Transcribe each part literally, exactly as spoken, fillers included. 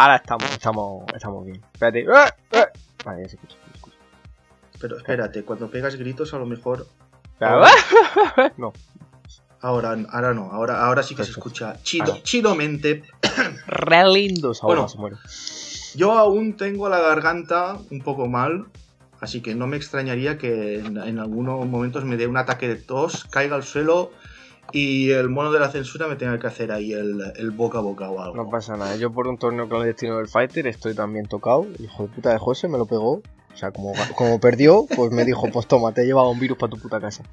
ahora estamos, estamos, estamos bien. Espérate. ¡Eh! ¡Eh! Vale, ya se escucha, se escucha. Pero espérate, cuando pegas gritos a lo mejor... Claro. No. Ahora, ahora no, ahora, ahora sí que Perfecto. se escucha chido, Ah. chidamente. Re lindos ahora Bueno. se muere. Yo aún tengo la garganta un poco mal, así que no me extrañaría que en, en algunos momentos me dé un ataque de tos, caiga al suelo y el mono de la censura me tenga que hacer ahí el, el boca a boca o algo. No pasa nada. Yo por un torneo clandestino del Fighter estoy también tocado. El hijo de puta de José me lo pegó. O sea, como, como perdió, pues me dijo, pues toma, te he llevado un virus para tu puta casa.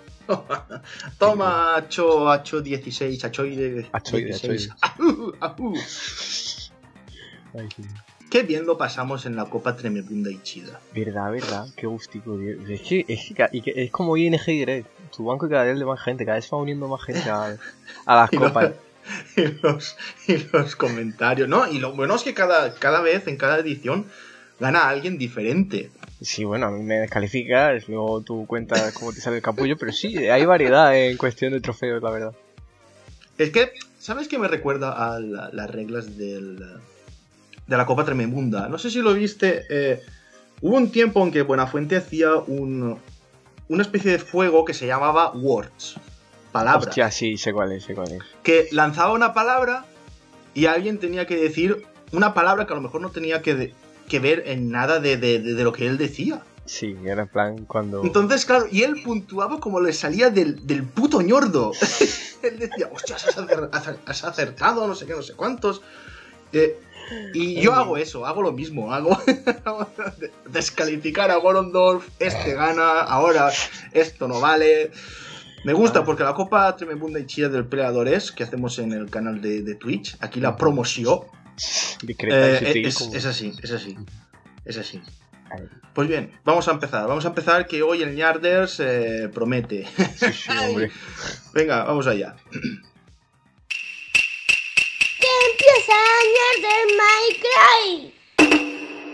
Toma, Hacho, Hacho dieciséis, Hachoide Hachoide, dieciséis. Hachoide. Ajú, ajú. Ay, sí. Qué bien lo pasamos en la Copa Tremebunda y Chida. Verdad, verdad, qué gustico, tío. Es que es, que, y que es como I N G Direct. Tu banco cada vez de más gente, cada vez va uniendo más gente a, a las Y copas. los, y, los, y los comentarios, ¿no? Y lo bueno es que cada, cada vez, en cada edición, gana alguien diferente. Sí, bueno, a mí me descalificas, luego tú cuentas cómo te sale el capullo, pero sí, hay variedad en cuestión de trofeos, la verdad. Es que, ¿sabes qué me recuerda a la- las reglas del, de la Copa Tremebunda? No sé si lo viste. Eh, hubo un tiempo en que Buenafuente hacía un, una especie de juego que se llamaba Words. Palabras. Hostia, sí, sé cuál es, sé cuál es. Que lanzaba una palabra y alguien tenía que decir una palabra que a lo mejor no tenía que, de- que ver en nada de, de- de- de lo que él decía. Sí, era en plan cuando... Entonces, claro, y él puntuaba como le salía del, del puto ñordo. Él decía, hostia, has, acer- has acertado, no sé qué, no sé cuántos. Eh, y yo hago eso, hago lo mismo, hago descalificar a Gorondorf, este gana, ahora esto no vale. Me gusta porque la Copa Tremebunda y Chida del Peleadores que hacemos en el canal de, de Twitch, aquí la promoción, Discreta y eh, sutil, es, como- es así, es así, es así. Ay, Pues bien, vamos a empezar. Vamos a empezar que hoy el Ñarders eh, promete. sí, sí, hombre. Venga, vamos allá. Empieza a ñar del My Cry.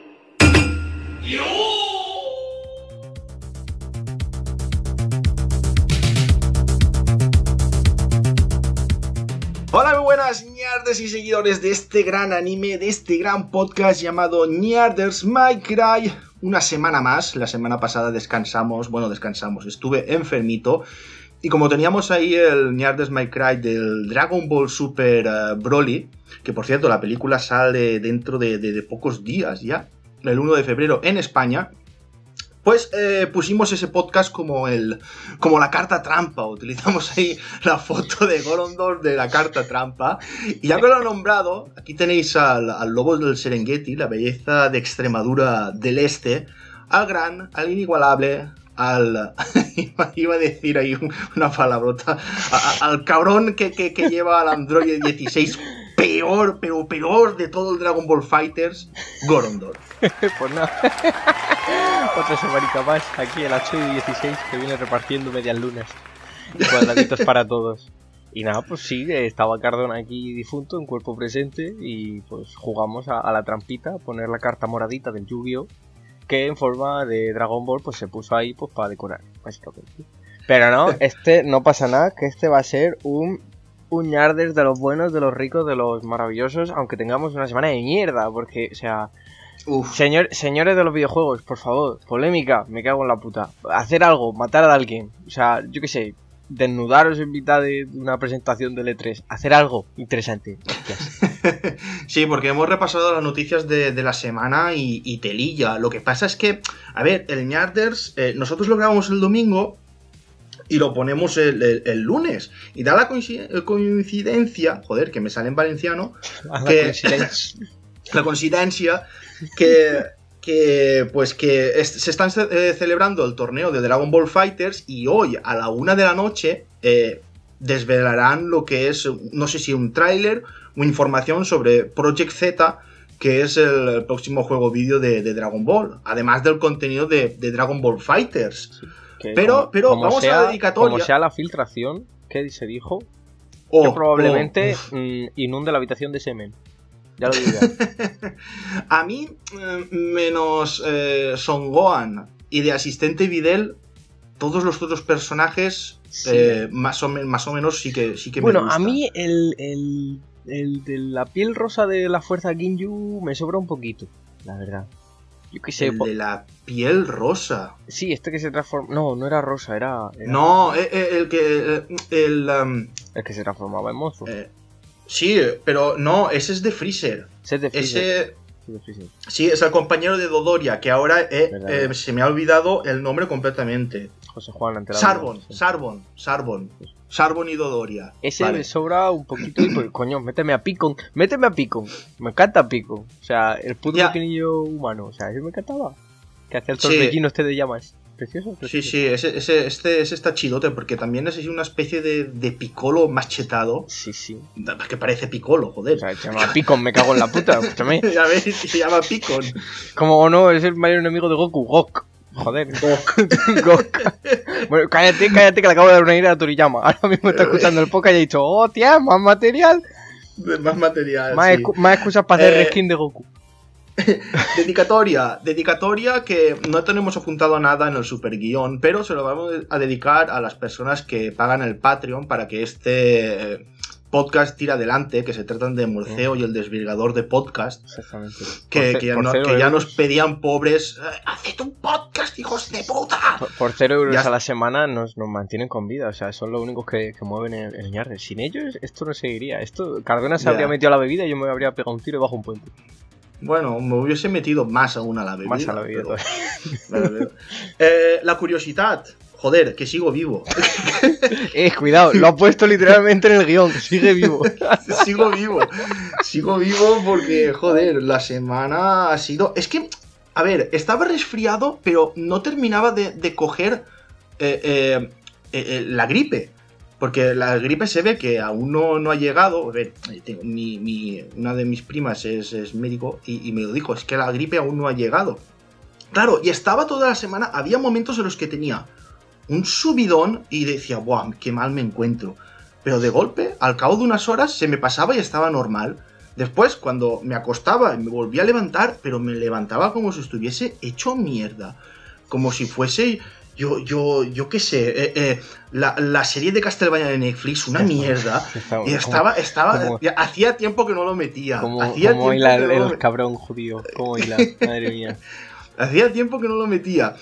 Hola, muy buenas Ñarders y seguidores de este gran anime, de este gran podcast llamado Ñarders My Cry. Una semana más, la semana pasada descansamos, bueno, descansamos, estuve enfermito. Y como teníamos ahí el Ñarders My Cry del Dragon Ball Super uh, Broly, que por cierto la película sale dentro de, de, de pocos días ya, el uno de febrero en España, pues eh, pusimos ese podcast como el como la carta trampa. Utilizamos ahí la foto de Gorondor de la carta trampa. Y ya que lo he nombrado, aquí tenéis al, al lobo del Serengeti, la belleza de Extremadura del Este, al gran, al inigualable, al... iba a decir ahí una palabrota, a, a, al cabrón que, que, que lleva al Android dieciséis, peor, pero peor de todo el Dragon Ball Fighters, Gorondor. Pues nada. Otra semanita más aquí el H dieciséis que viene repartiendo medias lunas y cuadraditos para todos. Y nada, pues sí, estaba Cardona aquí difunto en cuerpo presente y pues jugamos a, a la trampita, a poner la carta moradita del Yu-Gi-Oh! Que en forma de Dragon Ball pues se puso ahí pues para decorar, básicamente. Pero no, este no pasa nada, que este va a ser un un Ñarders de los buenos, de los ricos, de los maravillosos, aunque tengamos una semana de mierda, porque, o sea... Uf. Señor, señores de los videojuegos, por favor, polémica, me cago en la puta. Hacer algo, matar a alguien, o sea, yo qué sé, desnudaros en mitad de una presentación del E tres, hacer algo interesante. Gracias. Sí, porque hemos repasado las noticias de, de la semana y, y telilla. Lo que pasa es que, a ver, el Ñarders, eh, nosotros lo grabamos el domingo y lo ponemos el, el, el lunes. Y da la coincid- coincidencia, joder, que me sale en valenciano, La que- coincidencia. la coincidencia que, que pues que es- se están eh, celebrando el torneo de Dragon Ball Fighters y hoy a la una de la noche eh, desvelarán lo que es, no sé si un tráiler o información sobre Project Z, que es el, el próximo juego vídeo de, de Dragon Ball, además del contenido de, de Dragon Ball Fighters. Que Pero- como- pero como vamos a sea, la dedicatoria. Como sea la filtración que se dijo, Oh, que probablemente oh, mm, inunde la habitación de semen. Ya lo digo ya. A mí, eh, menos eh, Son Gohan y de asistente Videl, todos los otros personajes Sí. eh, más, o men- más o menos sí que, sí que Bueno, me a gustan. mí el, el el de la piel rosa de la fuerza Ginyu me sobra un poquito, la verdad. Yo qué sé. El de la piel rosa. Sí, este que se transforma... No, no era rosa, era... era... No, el, el que... El, um... el que se transformaba en monstruo. Eh, sí, pero no, ese es de Freezer. Ese es de Freezer. Ese... Sí, es el compañero de Dodoria, que ahora eh, eh, se me ha olvidado el nombre completamente. José Juan, enterado. Sarbon, sí. Sarbon, Sarbon. Sarbon y Dodoria. Ese vale. Me sobra un poquito y pues, coño, méteme a Picon, méteme a Picon. Me encanta Picon. O sea, el puto pequeñillo humano. O sea, ese me encantaba. Que hacía el torbellino sí. este de llamas. Precioso, precioso. Sí, sí, ese, ese, este, ese está chidote porque también es una especie de, de Piccolo más chetado. Sí, sí. Que parece Piccolo, joder. O sea, se llama Picon, me cago en la puta. Escúchame. A ver, se llama Picon. Como o no, es el mayor enemigo de Goku, Gok. Joder, Gok. Gok. Bueno, cállate, cállate que le acabo de dar una idea a Toriyama. Ahora mismo está escuchando el podcast y ha dicho, oh, tía, más material. Más material, Más, sí. excu más excusas para hacer eh... reskin de Goku. Dedicatoria, dedicatoria que no tenemos apuntado nada en el super guión, pero se lo vamos a dedicar a las personas que pagan el Patreon para que este podcast tire adelante, que se tratan de Morceo y el desvirgador de podcast. Exactamente. Que, por que, ya, por no, cero que ya euros. nos pedían pobres, haced un podcast, hijos de puta. Por, por cero euros Ya a la semana nos, nos mantienen con vida, o sea, son los únicos que, que mueven el, el ñarde. Sin ellos esto no seguiría. Esto, Cardona se Ya. habría metido a la bebida y yo me habría pegado un tiro bajo un puente. Bueno, me hubiese metido más aún a la bebida. Más a la bebida pero... todavía. la, bebida. Eh, la curiosidad. Joder, que sigo vivo. Eh, cuidado, lo ha puesto literalmente en el guión. Sigue vivo. Sigo vivo. Sigo vivo porque, joder, la semana ha sido... Es que, a ver, estaba resfriado, pero no terminaba de, de coger eh, eh, eh, la gripe. Porque la gripe se ve que aún no, no ha llegado. A ver, tengo, mi, mi, una de mis primas es, es médico y, y me lo dijo, es que la gripe aún no ha llegado. Claro, y estaba toda la semana, había momentos en los que tenía un subidón y decía, ¡buah, qué mal me encuentro! Pero de golpe, al cabo de unas horas, se me pasaba y estaba normal. Después, cuando me acostaba y me volví a levantar, pero me levantaba como si estuviese hecho mierda. Como si fuese... Yo, yo, yo qué sé, eh, eh, la, la serie de Castlevania de Netflix, una mierda. Estaba, y estaba, estaba, como, hacía tiempo que no lo metía. Como, hacía como tiempo hila que el, no lo el met... cabrón judío, como hila, madre mía. Hacía tiempo que no lo metía.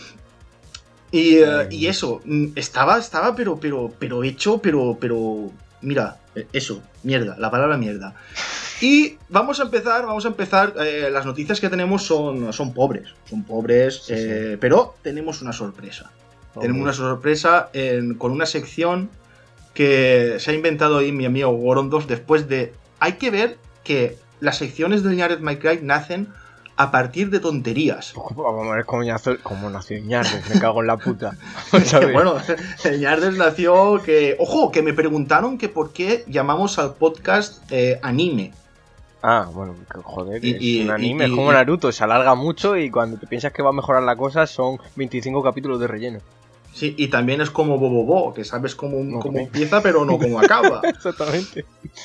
Y, uh, y eso, estaba, estaba, pero, pero, pero hecho, pero, pero, mira, eso, mierda, la palabra mierda. Y vamos a empezar, vamos a empezar, eh, las noticias que tenemos son, son pobres, son pobres, sí, eh, sí. pero tenemos una sorpresa. Okay. Tenemos una sorpresa en, con una sección que se ha inventado ahí mi amigo Gorondorf después de... Hay que ver que las secciones del Ñardes My Cry nacen a partir de tonterías. Vamos a ver cómo, nació, cómo nació Ñardes, me cago en la puta. Vamos a ver. Bueno, Ñardes nació que... Ojo, que me preguntaron que por qué llamamos al podcast eh, anime. Ah, bueno, joder, y, es y, un anime, y, es como y, Naruto, se alarga mucho y cuando te piensas que va a mejorar la cosa son veinticinco capítulos de relleno. Sí, y también es como Bobobo, que sabes cómo, no, cómo empieza pero no cómo acaba. Exactamente.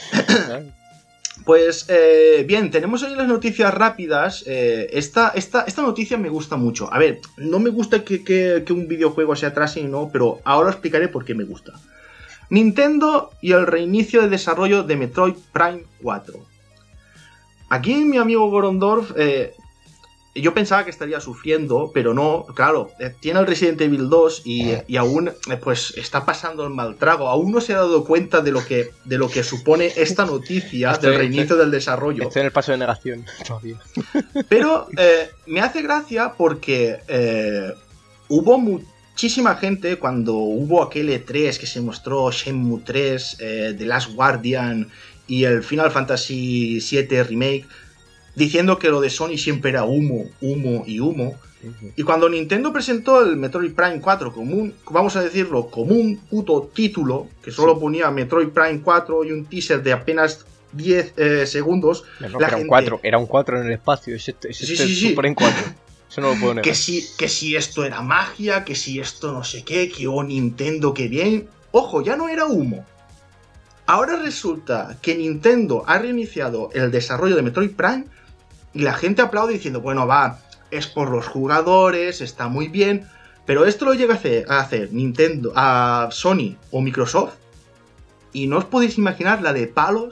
Pues eh, bien, tenemos ahí las noticias rápidas. Eh, esta, esta, esta noticia me gusta mucho. A ver, no me gusta que, que, que un videojuego se atrase y no, pero ahora explicaré por qué me gusta. Nintendo y el reinicio de desarrollo de Metroid Prime cuatro. Aquí mi amigo Gorondorf, eh, yo pensaba que estaría sufriendo, pero no, claro, eh, tiene el Resident Evil dos y, y aún eh, pues está pasando el mal trago, aún no se ha dado cuenta de lo que, de lo que supone esta noticia estoy, del reinicio estoy, del desarrollo. Estoy en el paso de negación todavía. Pero eh, me hace gracia porque eh, hubo muchísima gente cuando hubo aquel E tres que se mostró Shenmue tres, eh, The Last Guardian y el Final Fantasy siete Remake, diciendo que lo de Sony siempre era humo, humo y humo. Uh-huh. Y cuando Nintendo presentó el Metroid Prime cuatro como un, vamos a decirlo, como un puto título, que solo sí. ponía Metroid Prime cuatro y un teaser de apenas diez eh, segundos... No, no, la era, gente... un cuatro, era un cuatro en el espacio, es este, es sí, este sí, sí. Super en cuatro. Eso no lo puedo negar. Que si, que si esto era magia, que si esto no sé qué, que oh Nintendo, que bien... Ojo, ya no era humo. Ahora resulta que Nintendo ha reiniciado el desarrollo de Metroid Prime y la gente aplaude diciendo, bueno, va, es por los jugadores, está muy bien, pero esto lo llega a hacer, a hacer Nintendo, a Sony o Microsoft y no os podéis imaginar la de palos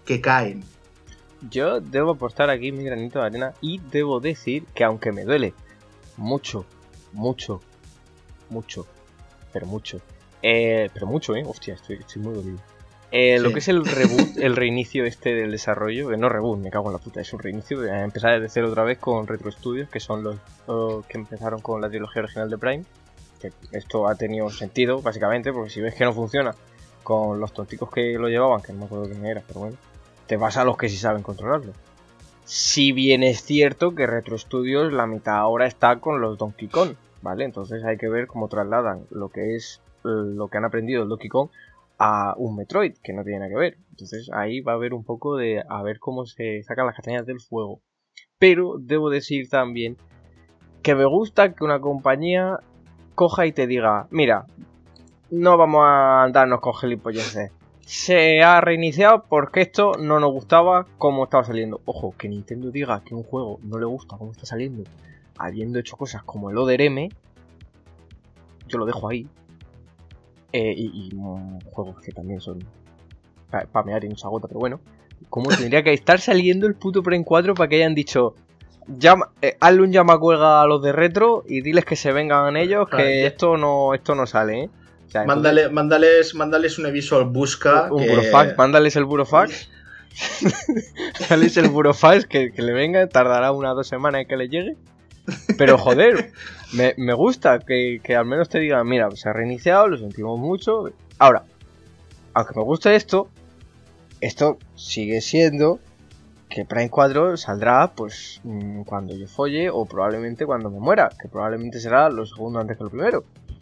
que caen. Yo debo apostar aquí mi granito de arena y debo decir que aunque me duele mucho, mucho, mucho, pero mucho, eh, pero mucho, eh, hostia, estoy, estoy muy dolido. Eh, sí. Lo que es el reboot, el reinicio este del desarrollo, eh, no reboot, me cago en la puta, es un reinicio, eh, empezar desde cero otra vez con Retro Studios, que son los, los que empezaron con la trilogía original de Prime. Que esto ha tenido sentido, básicamente, porque si ves que no funciona con los tonticos que lo llevaban, que no me acuerdo quién era, pero bueno, te vas a los que sí saben controlarlo. Si bien es cierto que Retro Studios la mitad ahora está con los Donkey Kong, ¿vale? Entonces hay que ver cómo trasladan lo que es lo que han aprendido el Donkey Kong a un Metroid, que no tiene nada que ver. Entonces ahí va a haber un poco de a ver cómo se sacan las castañas del fuego. Pero debo decir también que me gusta que una compañía coja y te diga, mira, no vamos a andarnos con gilipolleces. Se ha reiniciado porque esto no nos gustaba como estaba saliendo. Ojo, que Nintendo diga que un juego no le gusta cómo está saliendo, habiendo hecho cosas como el Other M, yo lo dejo ahí. Eh, y, y um, juegos que también son para pa mear y no se agota, pero bueno. ¿Cómo tendría que estar saliendo el puto Prime cuatro para que hayan dicho, llama, eh, hazle un llamacuelga a los de Retro y diles que se vengan ellos, que ah, esto no esto no sale, ¿eh? O sea, Mándale, entonces, mándales, mándales un aviso al Busca. Un que... burofax, mándales el burofax. Mándales el burofax que, que le venga, tardará una o dos semanas en que le llegue. Pero joder, me, me gusta que, que al menos te digan, mira, se ha reiniciado, lo sentimos mucho. Ahora, aunque me guste esto, esto sigue siendo que Prime cuatro saldrá pues cuando yo folle o probablemente cuando me muera, que probablemente será lo segundo antes que lo primero.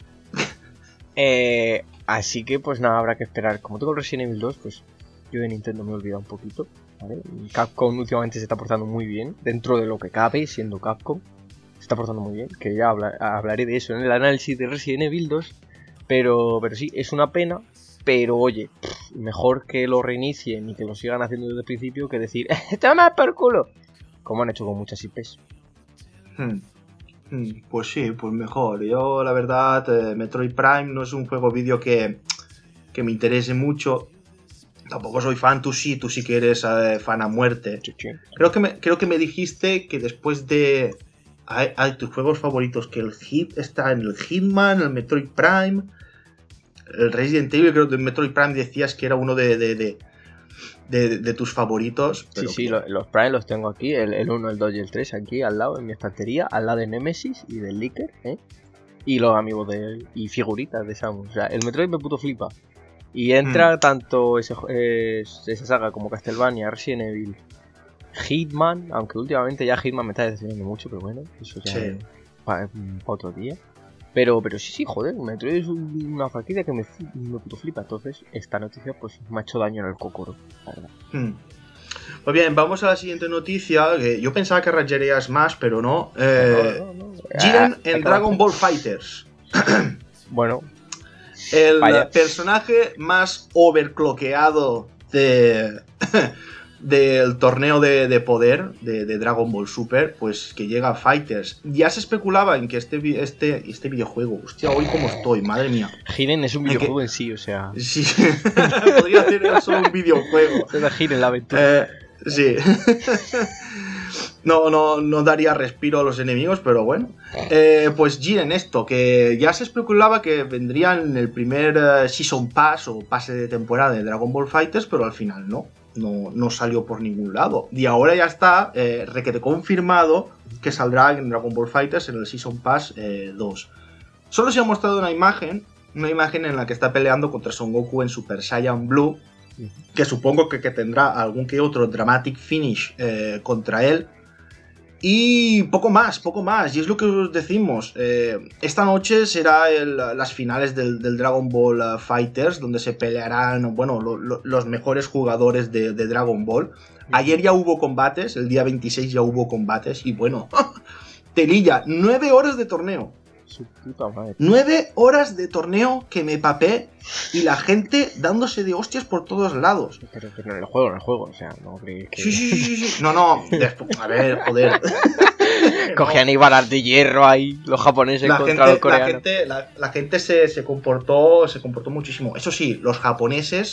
Eh, así que pues nada, habrá que esperar. Como tengo el Resident Evil dos, pues yo de Nintendo me he olvidado un poquito, ¿vale? Capcom últimamente se está portando muy bien, dentro de lo que cabe, siendo Capcom, se está portando muy bien, que ya habla, hablaré de eso en el análisis de Resident Evil dos, pero, pero sí, es una pena, pero oye, pff, mejor que lo reinicien y que lo sigan haciendo desde el principio que decir, ¡toma por culo! Como han hecho con muchas I Pes. Hmm. Pues sí, pues mejor. Yo, la verdad, eh, Metroid Prime no es un juego vídeo que, que me interese mucho. Tampoco soy fan, tú sí, tú sí que eres eh, fan a muerte. Creo que, me, creo que me dijiste que después de... Hay, hay tus juegos favoritos, que el Hit está en el Hitman, el Metroid Prime, el Resident Evil, creo que el Metroid Prime decías que era uno de... de, de De, de tus favoritos. Pero sí, sí, que... los, los Prime los tengo aquí, el, el uno, el dos y el tres aquí al lado en mi estantería, al lado de Nemesis y del Licker, ¿eh? Y los amigos de él, y figuritas de Samus. O sea, el Metroid me puto flipa. Y entra mm. tanto ese, eh, esa saga como Castlevania, Resident Evil, Hitman, aunque últimamente ya Hitman me está decepcionando mucho, pero bueno, eso ya sí. es para pa otro día. Pero, pero sí, sí, joder, Metroid es una franquicia que me, me puto flipa. Entonces, esta noticia pues me ha hecho daño en el cocoro, la verdad. Hmm. Pues bien, vamos a la siguiente noticia. Que yo pensaba que rayarías más, pero no. Eh, no, no, no. Jiren ah, en Dragon Ball Fighters. Bueno. El vaya. personaje más overclockeado de... del torneo de, de poder de, de Dragon Ball Super, pues que llega a Fighters. Ya se especulaba en que este, este, este videojuego, hostia, hoy como estoy, madre mía. Jiren es un videojuego en, que, en sí, o sea... Sí, podría hacer solo un videojuego. Se da Jiren la aventura. Eh, sí. No, no, no daría respiro a los enemigos, pero bueno. Eh, pues Jiren esto, que ya se especulaba que vendría en el primer uh, Season Pass o pase de temporada de Dragon Ball Fighters, pero al final no. No, no salió por ningún lado. Y ahora ya está eh, requete confirmado que saldrá en Dragon Ball Fighters en el Season Pass eh, dos. Solo se ha mostrado una imagen, una imagen en la que está peleando contra Son Goku en Super Saiyan Blue, que supongo que, que tendrá algún que otro dramatic finish eh, contra él. Y poco más, poco más. Y es lo que os decimos. Eh, esta noche será el, las finales del, del Dragon Ball uh, Fighters, donde se pelearán, bueno, lo, lo, los mejores jugadores de, de Dragon Ball. Ayer ya hubo combates, el día veintiséis ya hubo combates. Y bueno, telilla, nueve horas de torneo. Su puta madre. Nueve horas de torneo que me papé y la gente dándose de hostias por todos lados. Pero, pero en el juego, en el juego, o sea, no creéis que... Sí, sí, sí, sí. No, no, después, a ver, joder. Cogían y balas de hierro ahí, los japoneses la contra gente, los coreanos. La gente, la, la gente se, se, comportó, se comportó muchísimo. Eso sí, los japoneses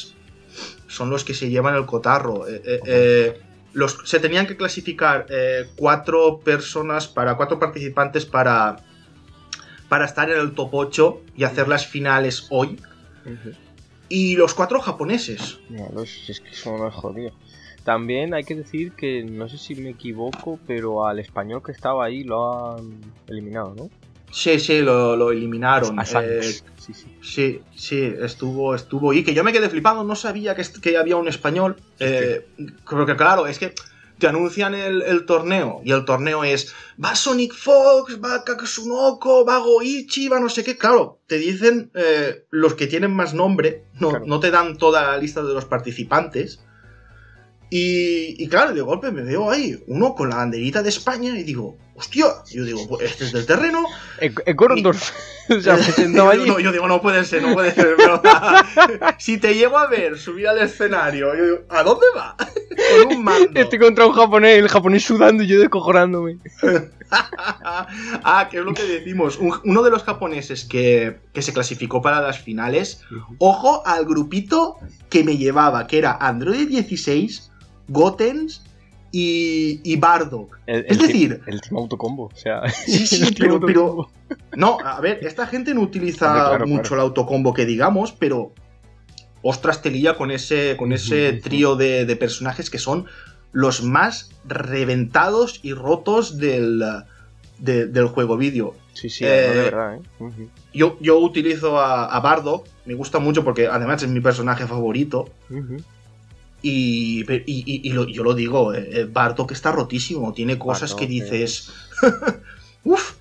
son los que se llevan el cotarro. Eh, eh, eh, los, se tenían que clasificar eh, cuatro personas, para cuatro participantes para, para estar en el top ocho y hacer las finales hoy. Uh-huh. Y los cuatro japoneses. No, los, es que son unos jodidos. También hay que decir que, no sé si me equivoco, pero al español que estaba ahí lo han eliminado, ¿no? Sí, sí, lo, lo eliminaron. Eh, sí, sí. sí, sí, estuvo, estuvo. Y que yo me quedé flipando, no sabía que, que había un español. Eh, creo que claro, es que te anuncian el, el torneo, y el torneo es va Sonic Fox, va Kakashunoko, va Goichi, va no sé qué. Claro, te dicen eh, los que tienen más nombre, no, claro. no te dan toda la lista de los participantes. Y, y claro, de golpe me veo ahí uno con la banderita de España y digo, hostia, yo digo, pues este es del terreno. En Gorondorf. O sea, yo, no, yo digo, no puede ser, no puede ser. Pero, si te llego a ver subir al escenario, yo digo, ¿a dónde va? Con un mando. Estoy contra un japonés, el japonés sudando y yo descojonándome. Ah, que es lo que decimos. Un, uno de los japoneses que, que se clasificó para las finales, uh-huh. Ojo al grupito que me llevaba, que era Android dieciséis, Gotenks y, y Bardock. El, es el decir... El Team Autocombo, o sea... Sí, sí, pero, pero... No, a ver, esta gente no utiliza Hombre, claro, mucho claro. el autocombo que digamos, pero... Ostras, te lía con ese, con ese sí, trío sí. De, de personajes que son los más reventados y rotos del, de, del juego vídeo. Sí, sí, eh, no, de verdad, ¿eh? Uh-huh. Yo, yo utilizo a, a Bardock, me gusta mucho porque además es mi personaje favorito. Uh-huh. Y, y, y, y lo, yo lo digo, eh, Bardock está rotísimo, tiene cosas Bardock, que dices... Uff.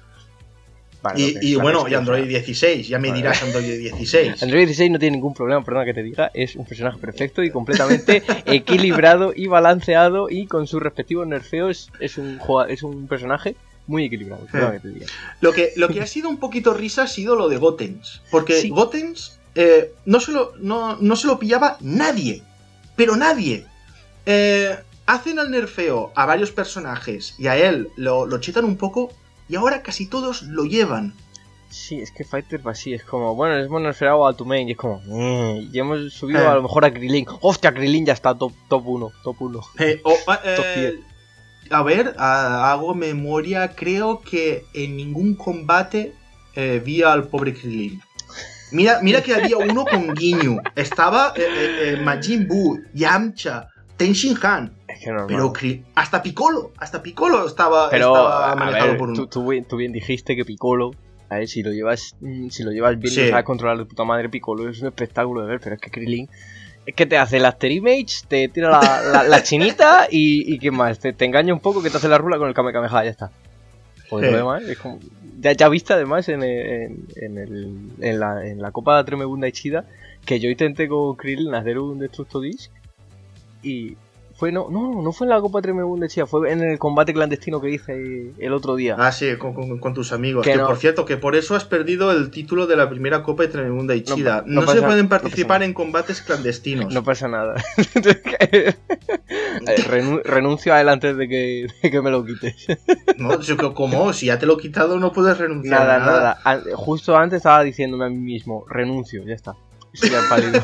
Y, y bueno, y Android dieciséis, ya me vale. dirás Android dieciséis. Android dieciséis no tiene ningún problema, perdona que te diga, es un personaje perfecto y completamente equilibrado y balanceado y con sus respectivos nerfeos es un, es un personaje muy equilibrado, perdona que te diga. Lo que, lo que ha sido un poquito risa ha sido lo de Gotenks, porque sí. Gotenks eh, no, se lo, no, no se lo pillaba nadie. Pero nadie. Eh, hacen el nerfeo a varios personajes y a él lo, lo chetan un poco y ahora casi todos lo llevan. Sí, es que Fighter va así, es como, bueno, hemos nerfeado a tu main y es como, mmm, y hemos subido eh. a lo mejor a Krilin. Hostia, Krilin ya está top uno, top uno. Eh, oh, eh, a ver, a, hago memoria, creo que en ningún combate eh, vi al pobre Krilin. Mira, mira que había uno con Ginyu. Estaba eh, eh, eh, Majin Buu, Yamcha, Ten Shin Han. Es que no, pero hasta Piccolo, hasta Piccolo estaba, pero, estaba manejado ver, por uno. Tú, tú, tú bien dijiste que Piccolo, a ver, si lo llevas, si lo llevas bien, sí. Lo sabes controlar de puta madre. Piccolo es un espectáculo de ver, pero es que Krillin es que te hace el After Image, te tira la, la, la chinita y, y ¿qué más? Te, te engaña un poco que te hace la rula con el Kamehameha, ya está. Pues sí. Lo demás es como... Ya, ya viste además en, en, en, el, en, la, en la Copa Tremebunda Ichida que yo intenté con Krillin hacer un Destructo Disc y fue no no no fue en la Copa Tremebunda Ichida, fue en el combate clandestino que hice el otro día. Ah, sí, con, con, con tus amigos. Que, que no. Por cierto, que por eso has perdido el título de la primera Copa de Tremebunda Ichida. No, no, no pasa, se pueden participar no en combates clandestinos. No pasa nada. Renun- renuncio a él antes de que, de que me lo quites. No, yo, ¿cómo? Si ya te lo he quitado no puedes renunciar nada, a nada. Nada, justo antes estaba diciéndome a mí mismo, renuncio, ya está. Estoy ya pálido.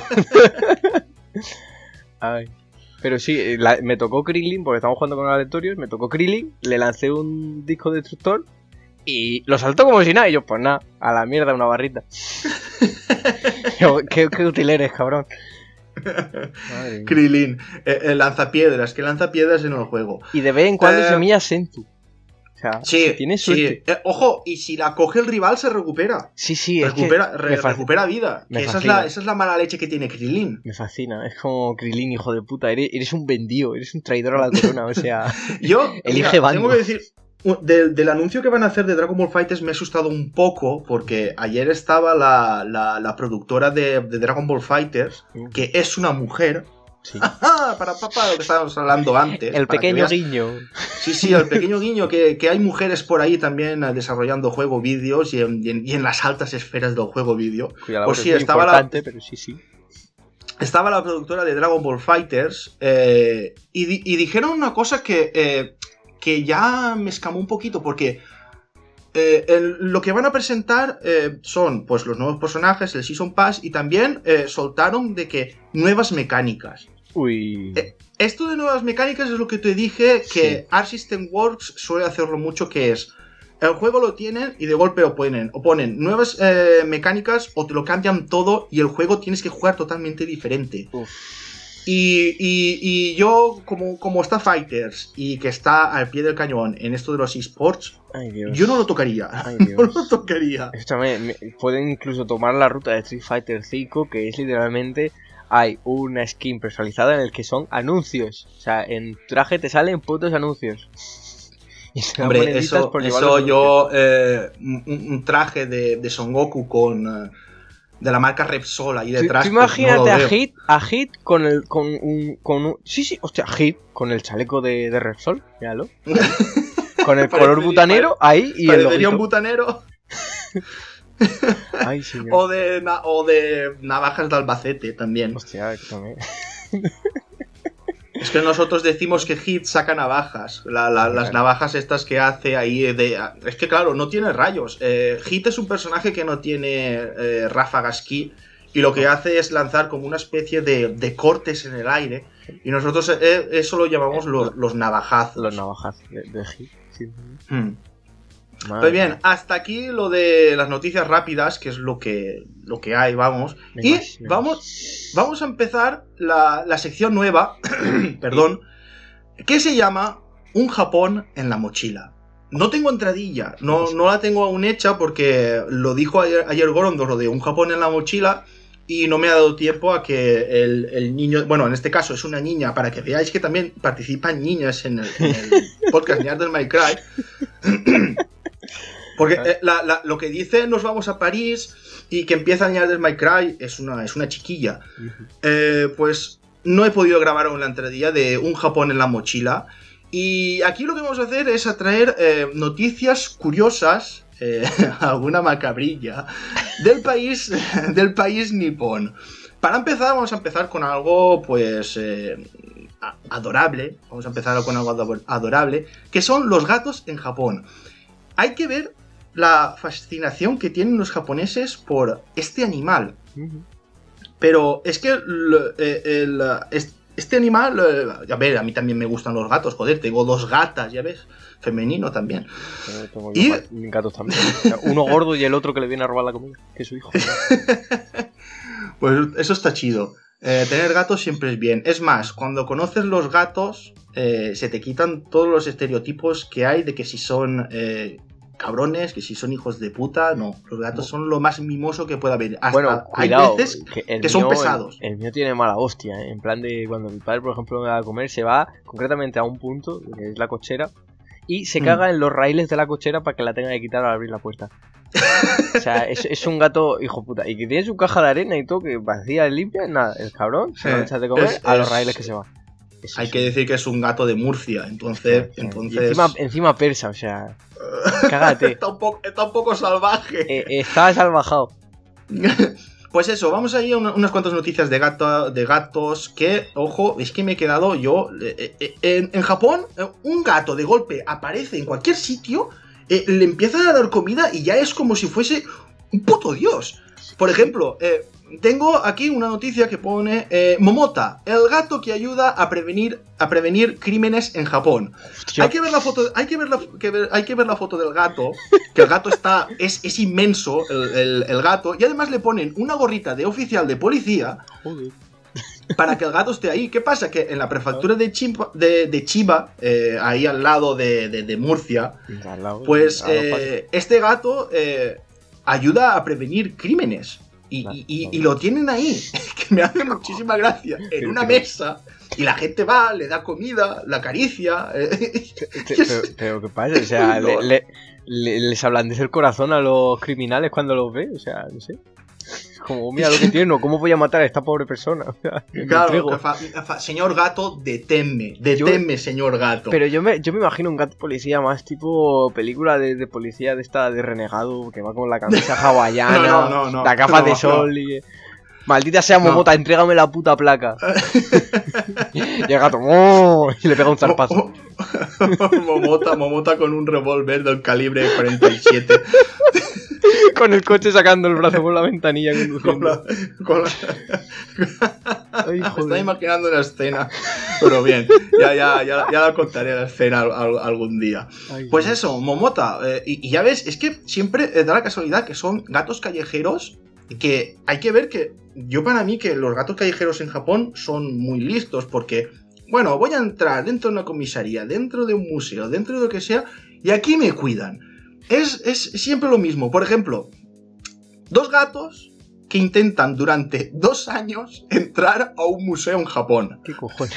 Ay. Pero sí, la, me tocó Krillin, porque estamos jugando con aleatorios, me tocó Krillin, le lancé un disco destructor y lo saltó como si nada, y yo, pues nada, a la mierda una barrita. Yo, ¿qué, qué útil eres, cabrón. Krillin, eh, eh, lanzapiedras, que lanza piedras en el juego. Y de vez en cuando eh... semilla Sentu. O sea, sí, tiene suerte. Sí. Eh, ojo, y si la coge el rival se recupera. Sí, sí, recupera, es que re, recupera vida. Que esa, es la, esa es la mala leche que tiene Krillin. Me fascina, es como Krillin, hijo de puta. Eres, eres un vendido, eres un traidor a la corona. O sea, yo elige mira, bando. Tengo que decir, de, del anuncio que van a hacer de Dragon Ball FighterZ me he asustado un poco porque ayer estaba la, la, la productora de, de Dragon Ball FighterZ, mm. que es una mujer. Sí. Para papá, lo que estábamos hablando antes. El pequeño guiño. Sí, sí, el pequeño guiño, que, que hay mujeres por ahí también desarrollando juego vídeos y en, y, en, y en las altas esferas del juego vídeo. Pues sí, estaba la, pero sí, sí. Estaba la productora de Dragon Ball FighterZ eh, y, di, y dijeron una cosa que, eh, que ya me escamó un poquito porque eh, el, lo que van a presentar eh, son pues los nuevos personajes, el Season Pass, y también eh, soltaron de que nuevas mecánicas. Uy. Eh, esto de nuevas mecánicas es lo que te dije, que Sí. Arc System Works suele hacerlo mucho, que es... El juego lo tienen y de golpe o ponen, o ponen nuevas eh, mecánicas o te lo cambian todo y el juego tienes que jugar totalmente diferente. Uf. Y, y, y yo, como, como está Fighters y que está al pie del cañón en esto de los eSports, Ay, Dios. yo no lo tocaría. Ay, No Dios. lo tocaría. Escúchame, me- pueden incluso tomar la ruta de Street Fighter cinco, que es literalmente hay una skin personalizada en el que son anuncios. O sea, en traje te salen putos anuncios. Y te dan Hombre, moneditas eso, por llevar eso los yo, eh, un, un traje de, de Son Goku con... eh, de la marca Repsol ahí Tú, detrás. tú pues, imagínate no lo a veo. Hit, a Hit con el, con un, con un, sí, sí, hostia, Hit con el chaleco de, de Repsol, míralo. Con el color Parecería- butanero ahí y el Parecería un loguito. butanero. Ay, señor. O de, na- o de navajas de Albacete también. Hostia, que también. Es que nosotros decimos que Hit saca navajas. La- la- las navajas estas que hace ahí de... Es que claro, no tiene rayos. Eh, Hit es un personaje que no tiene eh, ráfagas ki. Y lo que hace es lanzar como una especie de, de cortes en el aire. Y nosotros eh, eso lo llamamos los, los navajazos. Los navajas de, de Hit. Sí. Hmm. Madre Pues bien, mía. hasta aquí lo de las noticias rápidas, que es lo que, lo que hay, vamos. Venga, Y venga. vamos, vamos a empezar la, la sección nueva, perdón, que se llama Un Japón en la mochila. No tengo entradilla, no, no la tengo aún hecha porque lo dijo ayer, ayer Gorondor, lo de Un Japón en la mochila, y no me ha dado tiempo a que el, el niño, bueno, en este caso es una niña, para que veáis que también participan niñas en el, en el podcast Niñas del My Cry. Porque eh, la- la- lo que dice nos vamos a París y que empieza Niñas del My Cry es una, es una chiquilla. Ujú. Eh, pues no he podido grabar aún la entradilla de Un Japón en la mochila. Y aquí lo que vamos a hacer es atraer eh, noticias curiosas, eh, alguna macabrilla, del país, del país nipón. Para empezar, vamos a empezar con algo, pues, eh, a- adorable. Vamos a empezar con algo ado- adorable, que son los gatos en Japón. Hay que ver la fascinación que tienen los japoneses por este animal. Ujú. Pero es que el, el- es- este animal, eh, a ver, a mí también me gustan los gatos, joder, tengo dos gatas, ya ves, femenino también. Yo tengo Y- yo mis gatos también. O sea, uno gordo y el otro que le viene a robar la comida, que es su hijo. Pues eso está chido. Eh, tener gatos siempre es bien. Es más, cuando conoces los gatos, eh, se te quitan todos los estereotipos que hay de que si son eh, cabrones, que si son hijos de puta. No, los gatos son lo más mimoso que puede haber. Hasta Bueno, hay cuidado, veces que, el que son mío- pesados. El, el mío tiene mala hostia, ¿eh? En plan de cuando mi padre, por ejemplo, me va a comer, se va concretamente a un punto, que es la cochera, y se Mm. caga en los raíles de la cochera para que la tenga que quitar al abrir la puerta. O sea, es, es un gato hijo puta. Y que tiene su caja de arena y todo, que vacía, limpia, nada. El cabrón se lo Eh, echa de comer es- a los es- raíles que se va. Eso Hay sí. que decir que es un gato de Murcia, entonces... Sí, sí. entonces... Y encima, encima persa, o sea, cágate. está, un poco, está un poco salvaje. Eh, está salvajado. Pues eso, vamos a ir a una- unas cuantas noticias de, gato, de gatos que, ojo, es que me he quedado yo... eh, eh, en, en Japón, eh, un gato de golpe aparece en cualquier sitio, eh, le empiezan a dar comida y ya es como si fuese un puto dios. Por ejemplo, eh, tengo aquí una noticia que pone eh, Momota, el gato que ayuda a prevenir, a prevenir crímenes en Japón. Hostia, Hay que ver la foto, hay que ver la, que ver- hay que ver la foto del gato, que el gato está, es, es inmenso, el, el- el gato, y además le ponen una gorrita de oficial de policía joder. para que el gato esté ahí. ¿Qué pasa? Que en la prefectura de Chiba, de, de Chiba eh, ahí al lado de, de- de Murcia, Al lado, pues al lado, eh, este gato eh, ayuda a prevenir crímenes. Y, y- y- y lo tienen ahí, que me hace muchísima gracia, en una mesa, y la gente va, le da comida, la acaricia. eh, Te- Pero, pero ¿qué pasa? O sea, le, le- le- les ablandece el corazón a los criminales cuando los ve. O sea, no sé. Como, mira lo que tiene, ¿cómo voy a matar a esta pobre persona? O sea, me Claro, entrego. que fa- fa- señor gato, deténme, deténme, señor gato. Pero yo me, yo me imagino un gato policía más tipo película de, de policía de esta de renegado, que va con la camisa hawaiana, No, no, no, no, la capa no, de no. sol y... Maldita sea Momota, no. Entrégame la puta placa. Y el gato, ¡oh! Y le pega un zarpazo. Momota, Momota con un revólver del calibre cuarenta y siete. Con el coche sacando el brazo por la ventanilla conduciendo. Con la, con la... Ay, me estaba imaginando una escena. Pero bien, ya, ya, ya, ya la contaré la escena al, algún día. Ay, pues Dios. Eso, Momota. Eh, y, y ya ves, es que siempre da la casualidad que son gatos callejeros. Que hay que ver que yo para mí que los gatos callejeros en Japón son muy listos. Porque, bueno, voy a entrar dentro de una comisaría, dentro de un museo, dentro de lo que sea. Y aquí me cuidan. Es, es siempre lo mismo. Por ejemplo, dos gatos que intentan durante dos años entrar a un museo en Japón. ¿Qué cojones?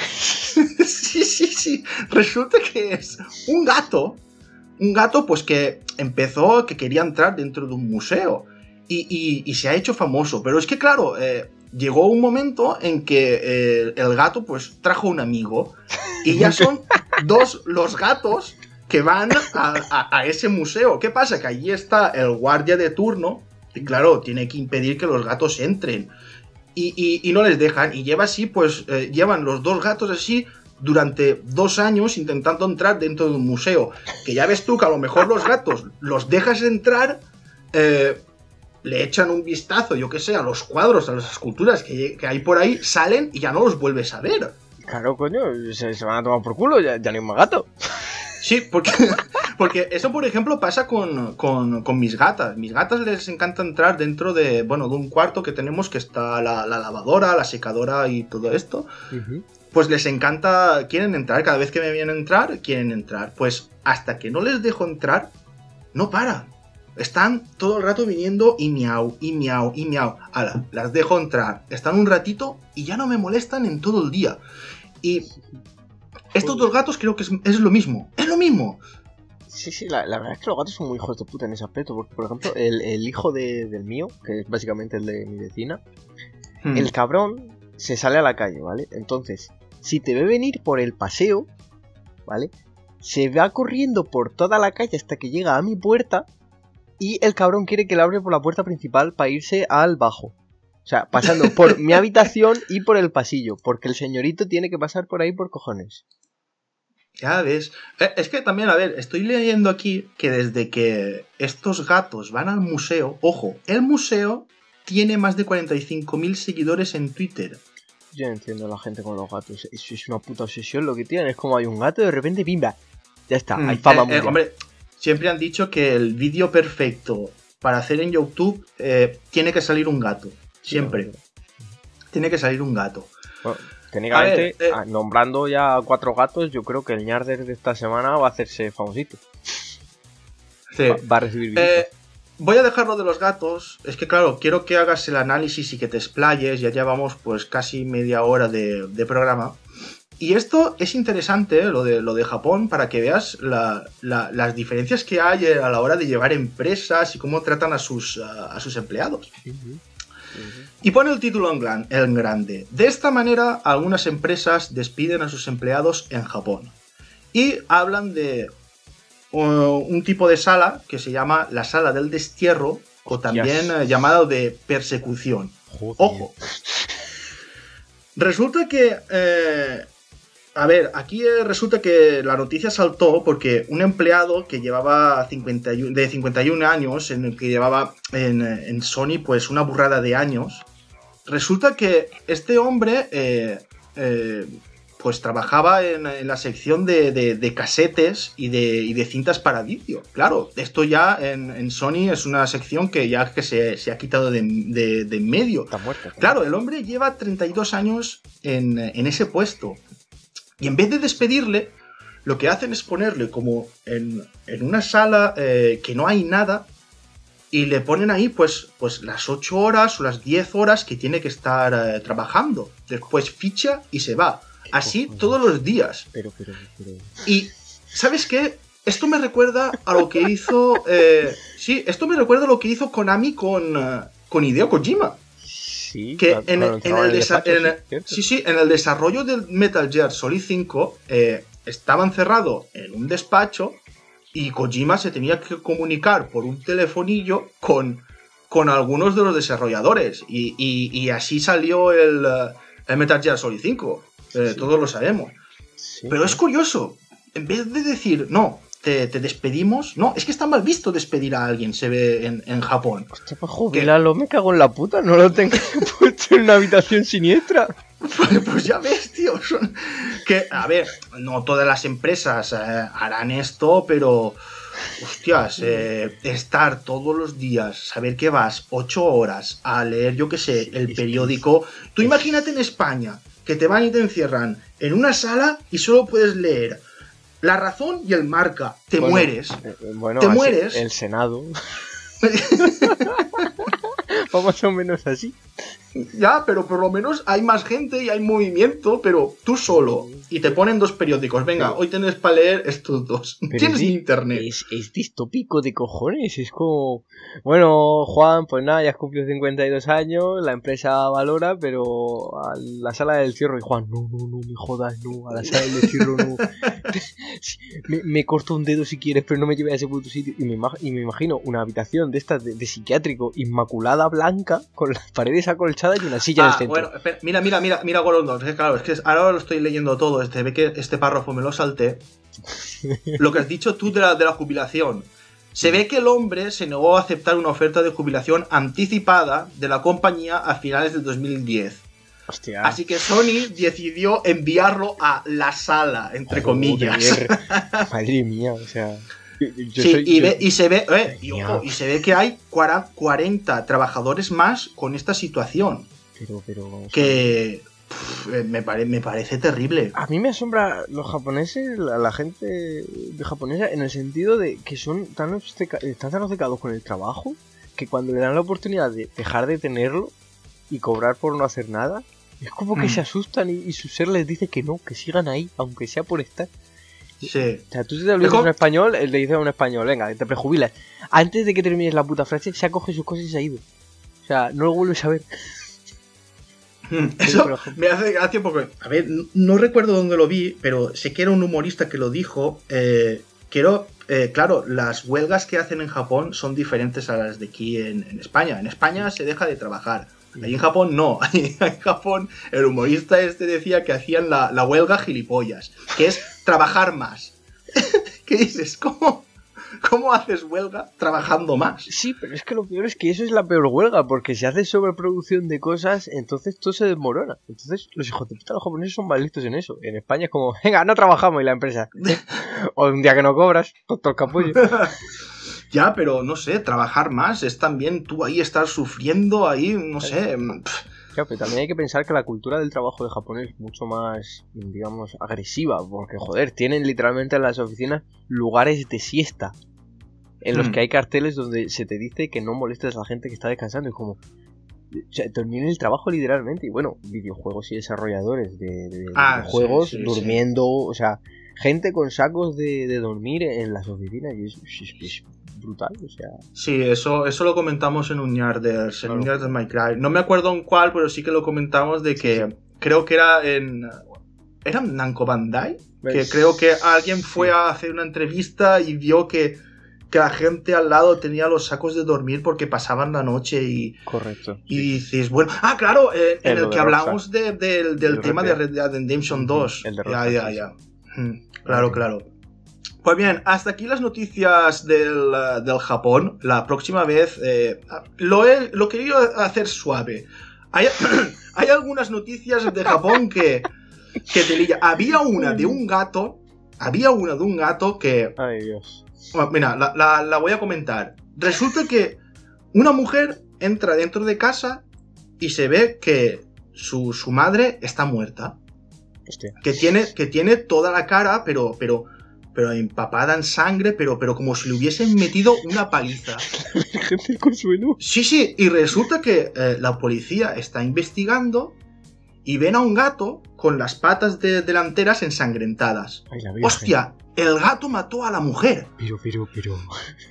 Sí, sí, sí. Resulta que es un gato, un gato pues que empezó, que quería entrar dentro de un museo y, y, y se ha hecho famoso. Pero es que claro, eh, llegó un momento en que eh, el gato pues trajo un amigo y ya son dos los gatos que van a, a, a ese museo. ¿Qué pasa? Que allí está el guardia de turno y claro, tiene que impedir que los gatos entren y, y, y no les dejan y lleva así, pues eh, llevan los dos gatos así durante dos años intentando entrar dentro de un museo, que ya ves tú que a lo mejor los gatos los dejas entrar, eh, le echan un vistazo, yo qué sé, a los cuadros, a las esculturas que, que hay por ahí, salen y ya no los vuelves a ver. Claro, coño, se, se van a tomar por culo, ya, ya no hay más gato. Sí, porque, porque eso, por ejemplo, pasa con, con, con mis gatas. Mis gatas les encanta entrar dentro de, bueno, de un cuarto que tenemos que está la, la lavadora, la secadora y todo esto. Uh-huh. Pues les encanta, quieren entrar, cada vez que me vienen a entrar, quieren entrar. Pues hasta que no les dejo entrar, no paran. Están todo el rato viniendo y miau, y miau, y miau. Ala, las dejo entrar. Están un ratito y ya no me molestan en todo el día. Y... estos dos gatos creo que es, es lo mismo. ¡Es lo mismo! Sí, sí, la, la verdad es que los gatos son muy hijos de puta en ese aspecto. Porque, por ejemplo, el, el hijo de, del mío, que es básicamente el de mi vecina, hmm. el cabrón se sale a la calle, ¿vale? Entonces, si te ve venir por el paseo, ¿vale? Se va corriendo por toda la calle hasta que llega a mi puerta y el cabrón quiere que le abre por la puerta principal para irse al bajo. O sea, pasando por mi habitación y por el pasillo, porque el señorito tiene que pasar por ahí por cojones. Ya ves. Es que también, a ver, estoy leyendo aquí que desde que estos gatos van al museo, ojo, el museo tiene más de cuarenta y cinco mil seguidores en Twitter. Yo no entiendo a la gente con los gatos. Eso es una puta obsesión lo que tienen. Es como hay un gato y de repente, ¡pimba! Ya está, mm, hay fama eh, mundial. Eh, hombre, siempre han dicho que el vídeo perfecto para hacer en YouTube eh, tiene que salir un gato. Siempre. Sí, tiene que salir un gato. Bueno, técnicamente, ver, eh, nombrando ya cuatro gatos, yo creo que el ñarder de esta semana va a hacerse famosito. Sí. Va, va a recibir visitas. Eh, voy a dejarlo de los gatos. Es que claro, quiero que hagas el análisis y que te explayes. Ya llevamos pues casi media hora de, de programa. Y esto es interesante, lo de, lo de Japón, para que veas la, la, las diferencias que hay a la hora de llevar empresas y cómo tratan a sus, a, a sus empleados. Uh-huh. Y pone el título en, gran, en grande. De esta manera, algunas empresas despiden a sus empleados en Japón. Y hablan de uh, un tipo de sala que se llama la sala del destierro, o también uh, llamado de persecución. Joder. Ojo. Resulta que... Eh, a ver, aquí eh, resulta que la noticia saltó porque un empleado que llevaba cincuenta y uno, de cincuenta y un años, en el que llevaba en, en Sony pues una burrada de años, resulta que este hombre eh, eh, pues trabajaba en, en la sección de, de, de casetes y de, y de cintas para vídeo. Claro, esto ya en, en Sony es una sección que ya que se, se ha quitado de, de, de en medio. Está muerto, está claro, el hombre lleva treinta y dos años en, en ese puesto. Y en vez de despedirle, lo que hacen es ponerle como en, en una sala eh, que no hay nada y le ponen ahí pues, pues las ocho horas o las diez horas que tiene que estar eh, trabajando. Después ficha y se va. Así todos los días. Pero, pero, pero... Y, ¿sabes qué? Esto me recuerda a lo que hizo... Eh, sí, esto me recuerda a lo que hizo Konami con, uh, con Hideo Kojima. Sí, que claro, en, claro, en, el el desa- despacho, en, sí, sí, sí, en el desarrollo del Metal Gear Solid cinco eh, estaba encerrado en un despacho y Kojima se tenía que comunicar por un telefonillo con con algunos de los desarrolladores. Y, y, y así salió el, el Metal Gear Solid cinco. Eh, sí. Todos lo sabemos. Sí, Pero es curioso. En vez de decir, no, te, te despedimos... No, es que está mal visto despedir a alguien, se ve en, en Japón. Hostia, pues jubilalo, me cago en la puta. No lo tengo puesto en una habitación siniestra. Pues, pues ya ves, tío. Son... Que, a ver, no todas las empresas eh, harán esto, pero... Hostias, eh, estar todos los días, saber que vas ocho horas a leer, yo qué sé, el periódico. Tú imagínate en España, que te van y te encierran en una sala y solo puedes leer La Razón y el Marca. Te bueno, mueres. Eh, bueno, te mueres. El Senado. Más o menos así. Ya, pero por lo menos hay más gente y hay movimiento, pero tú solo. Y te ponen dos periódicos. Venga, pero, hoy tenés para leer estos dos. Tienes sí, internet. Es, es distópico de cojones. Es como... Bueno, Juan, pues nada, ya has cumplido cincuenta y dos años. La empresa valora, pero a la sala del cierre. Y Juan, no, no, no me jodas, no. A la sala del cierre no. me, me corto un dedo si quieres, pero no me lleves a ese puto sitio. Y me, y me imagino una habitación de estas de, de psiquiátrico, inmaculada, blanca, con las paredes acolchadas y una silla ah, en el centro. Bueno, espera, mira, mira, mira, mira, Gorondón. Es que, claro, es que ahora lo estoy leyendo todo. Este, ve que este párrafo me lo salté. Lo que has dicho tú de la, de la jubilación. Se ve que el hombre se negó a aceptar una oferta de jubilación anticipada de la compañía a finales de dos mil diez. Hostia. Así que Sony decidió enviarlo a la sala, entre Joder, comillas. Madre mía, o sea... Yo sí, soy, y, yo... ve, y se ve eh, y, ojo, y se ve que hay cuarenta trabajadores más con esta situación. Pero, pero... Que... Pff, me, pare, me parece terrible. A mí me asombra los japoneses, la, la gente japonesa, en el sentido de que son tan, obceca, están tan obcecados con el trabajo que cuando le dan la oportunidad de dejar de tenerlo y cobrar por no hacer nada, es como que mm. se asustan y, y su ser les dice que no, que sigan ahí, aunque sea por estar. Sí. O sea, tú si te hablas con un español, él le dice a un español, venga, te prejubilas. Antes de que termines la puta frase, se acoge sus cosas y se ha ido. O sea, no lo vuelves a ver. Eso me hace gracia porque, a ver, no, no recuerdo dónde lo vi, pero sé que era un humorista que lo dijo. Eh, quiero, eh, claro, las huelgas que hacen en Japón son diferentes a las de aquí en, en España. En España se deja de trabajar. Ahí en Japón no. Ahí en Japón el humorista este decía que hacían la, la huelga gilipollas, que es trabajar más. ¿Qué dices? ¿Cómo? ¿Cómo haces huelga trabajando más? Sí, pero es que lo peor es que eso es la peor huelga, porque si haces sobreproducción de cosas, entonces todo se desmorona. Entonces los hijos de puta los japoneses son más listos en eso. En España es como, venga, no trabajamos y la empresa. O un día que no cobras, todo el capullo. Ya, pero no sé, trabajar más es también tú ahí estar sufriendo ahí, no sé... Claro, pero también hay que pensar que la cultura del trabajo de Japón es mucho más, digamos, agresiva, porque, joder, tienen literalmente en las oficinas lugares de siesta, en los mm. que hay carteles donde se te dice que no molestes a la gente que está descansando, y como, o sea, termina el trabajo literalmente, y bueno, videojuegos y desarrolladores de, de ah, juegos sí, sí, durmiendo, sí. O sea, gente con sacos de, de dormir en las oficinas, y es, es, es brutal, o sea... Sí, eso, eso lo comentamos en un Ñarders, en un Ñarders My Cry. No me acuerdo en cuál, pero sí que lo comentamos de que sí, sí. Creo que era en... ¿Era en Namco Bandai? ¿Ves? Que creo que alguien fue sí. a hacer una entrevista y vio que, que la gente al lado tenía los sacos de dormir porque pasaban la noche y... Correcto. Y sí. dices, bueno... Ah, claro, eh, en el, el que hablamos de, de, del, del tema de Red Dead Redemption dos. El de Rockstar, ya, ya, ya. Sí. Claro, claro. Pues bien, hasta aquí las noticias del, del Japón. La próxima vez eh, lo he lo quería hacer suave. Hay, hay algunas noticias de Japón que, que te lilla. Había una de un gato. Había una de un gato que... Ay, Dios. Bueno, mira, la, la, la voy a comentar. Resulta que una mujer entra dentro de casa y se ve que su, su madre está muerta. Hostia. Que tiene, que tiene toda la cara, pero... pero pero empapada en sangre, pero, pero como si le hubiesen metido una paliza. Gente consuelo. Sí, sí, y resulta que eh, la policía está investigando y ven a un gato con las patas de, delanteras ensangrentadas. Ay, la ¡hostia! El gato mató a la mujer. Pero, pero, pero...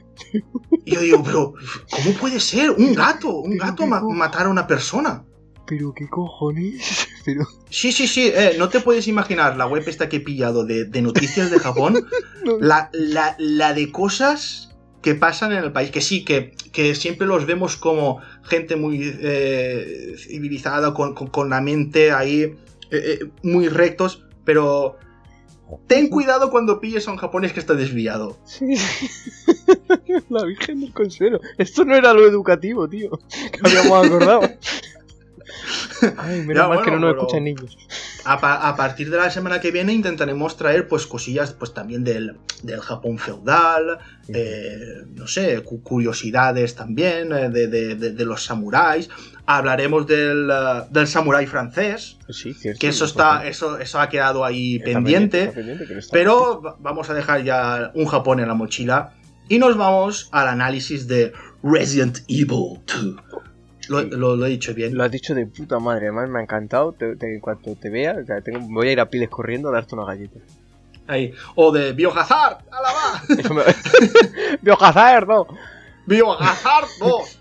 Y yo digo, pero, ¿cómo puede ser? Un gato, un pero, gato pero, ma matar a una persona. Pero, ¿qué cojones? Pero... Sí, sí, sí, eh, no te puedes imaginar la web esta que he pillado de, de noticias de Japón, no. la, la, la de cosas que pasan en el país, que sí, que, que siempre los vemos como gente muy eh, civilizada, con, con, con la mente ahí eh, eh, muy rectos, pero ten cuidado cuando pilles a un japonés que está desviado. Sí. La Virgen del Consuelo. Esto no era lo educativo, tío, que habíamos acordado. Ay, menos Ya, mal bueno, que no nos pero escuchan niños. A, pa a partir de la semana que viene intentaremos traer pues cosillas pues también del, del Japón feudal, eh, no sé, cu curiosidades también eh, de, de, de, de los samuráis. Hablaremos del, uh, del samurái francés, Sí, cierto, que eso está eso, eso ha quedado ahí está pendiente, está pendiente que no está. pero vamos a dejar ya un Japón en la mochila y nos vamos al análisis de Resident Evil dos. Lo, lo, lo he dicho bien. Lo has dicho de puta madre, además me ha encantado. Te, te, en cuanto te vea, o sea, tengo, voy a ir a Piles corriendo a darte una galleta. Ahí. O de Biohazard, ¡ala va! ¡Biohazard, no! ¡Biohazard dos!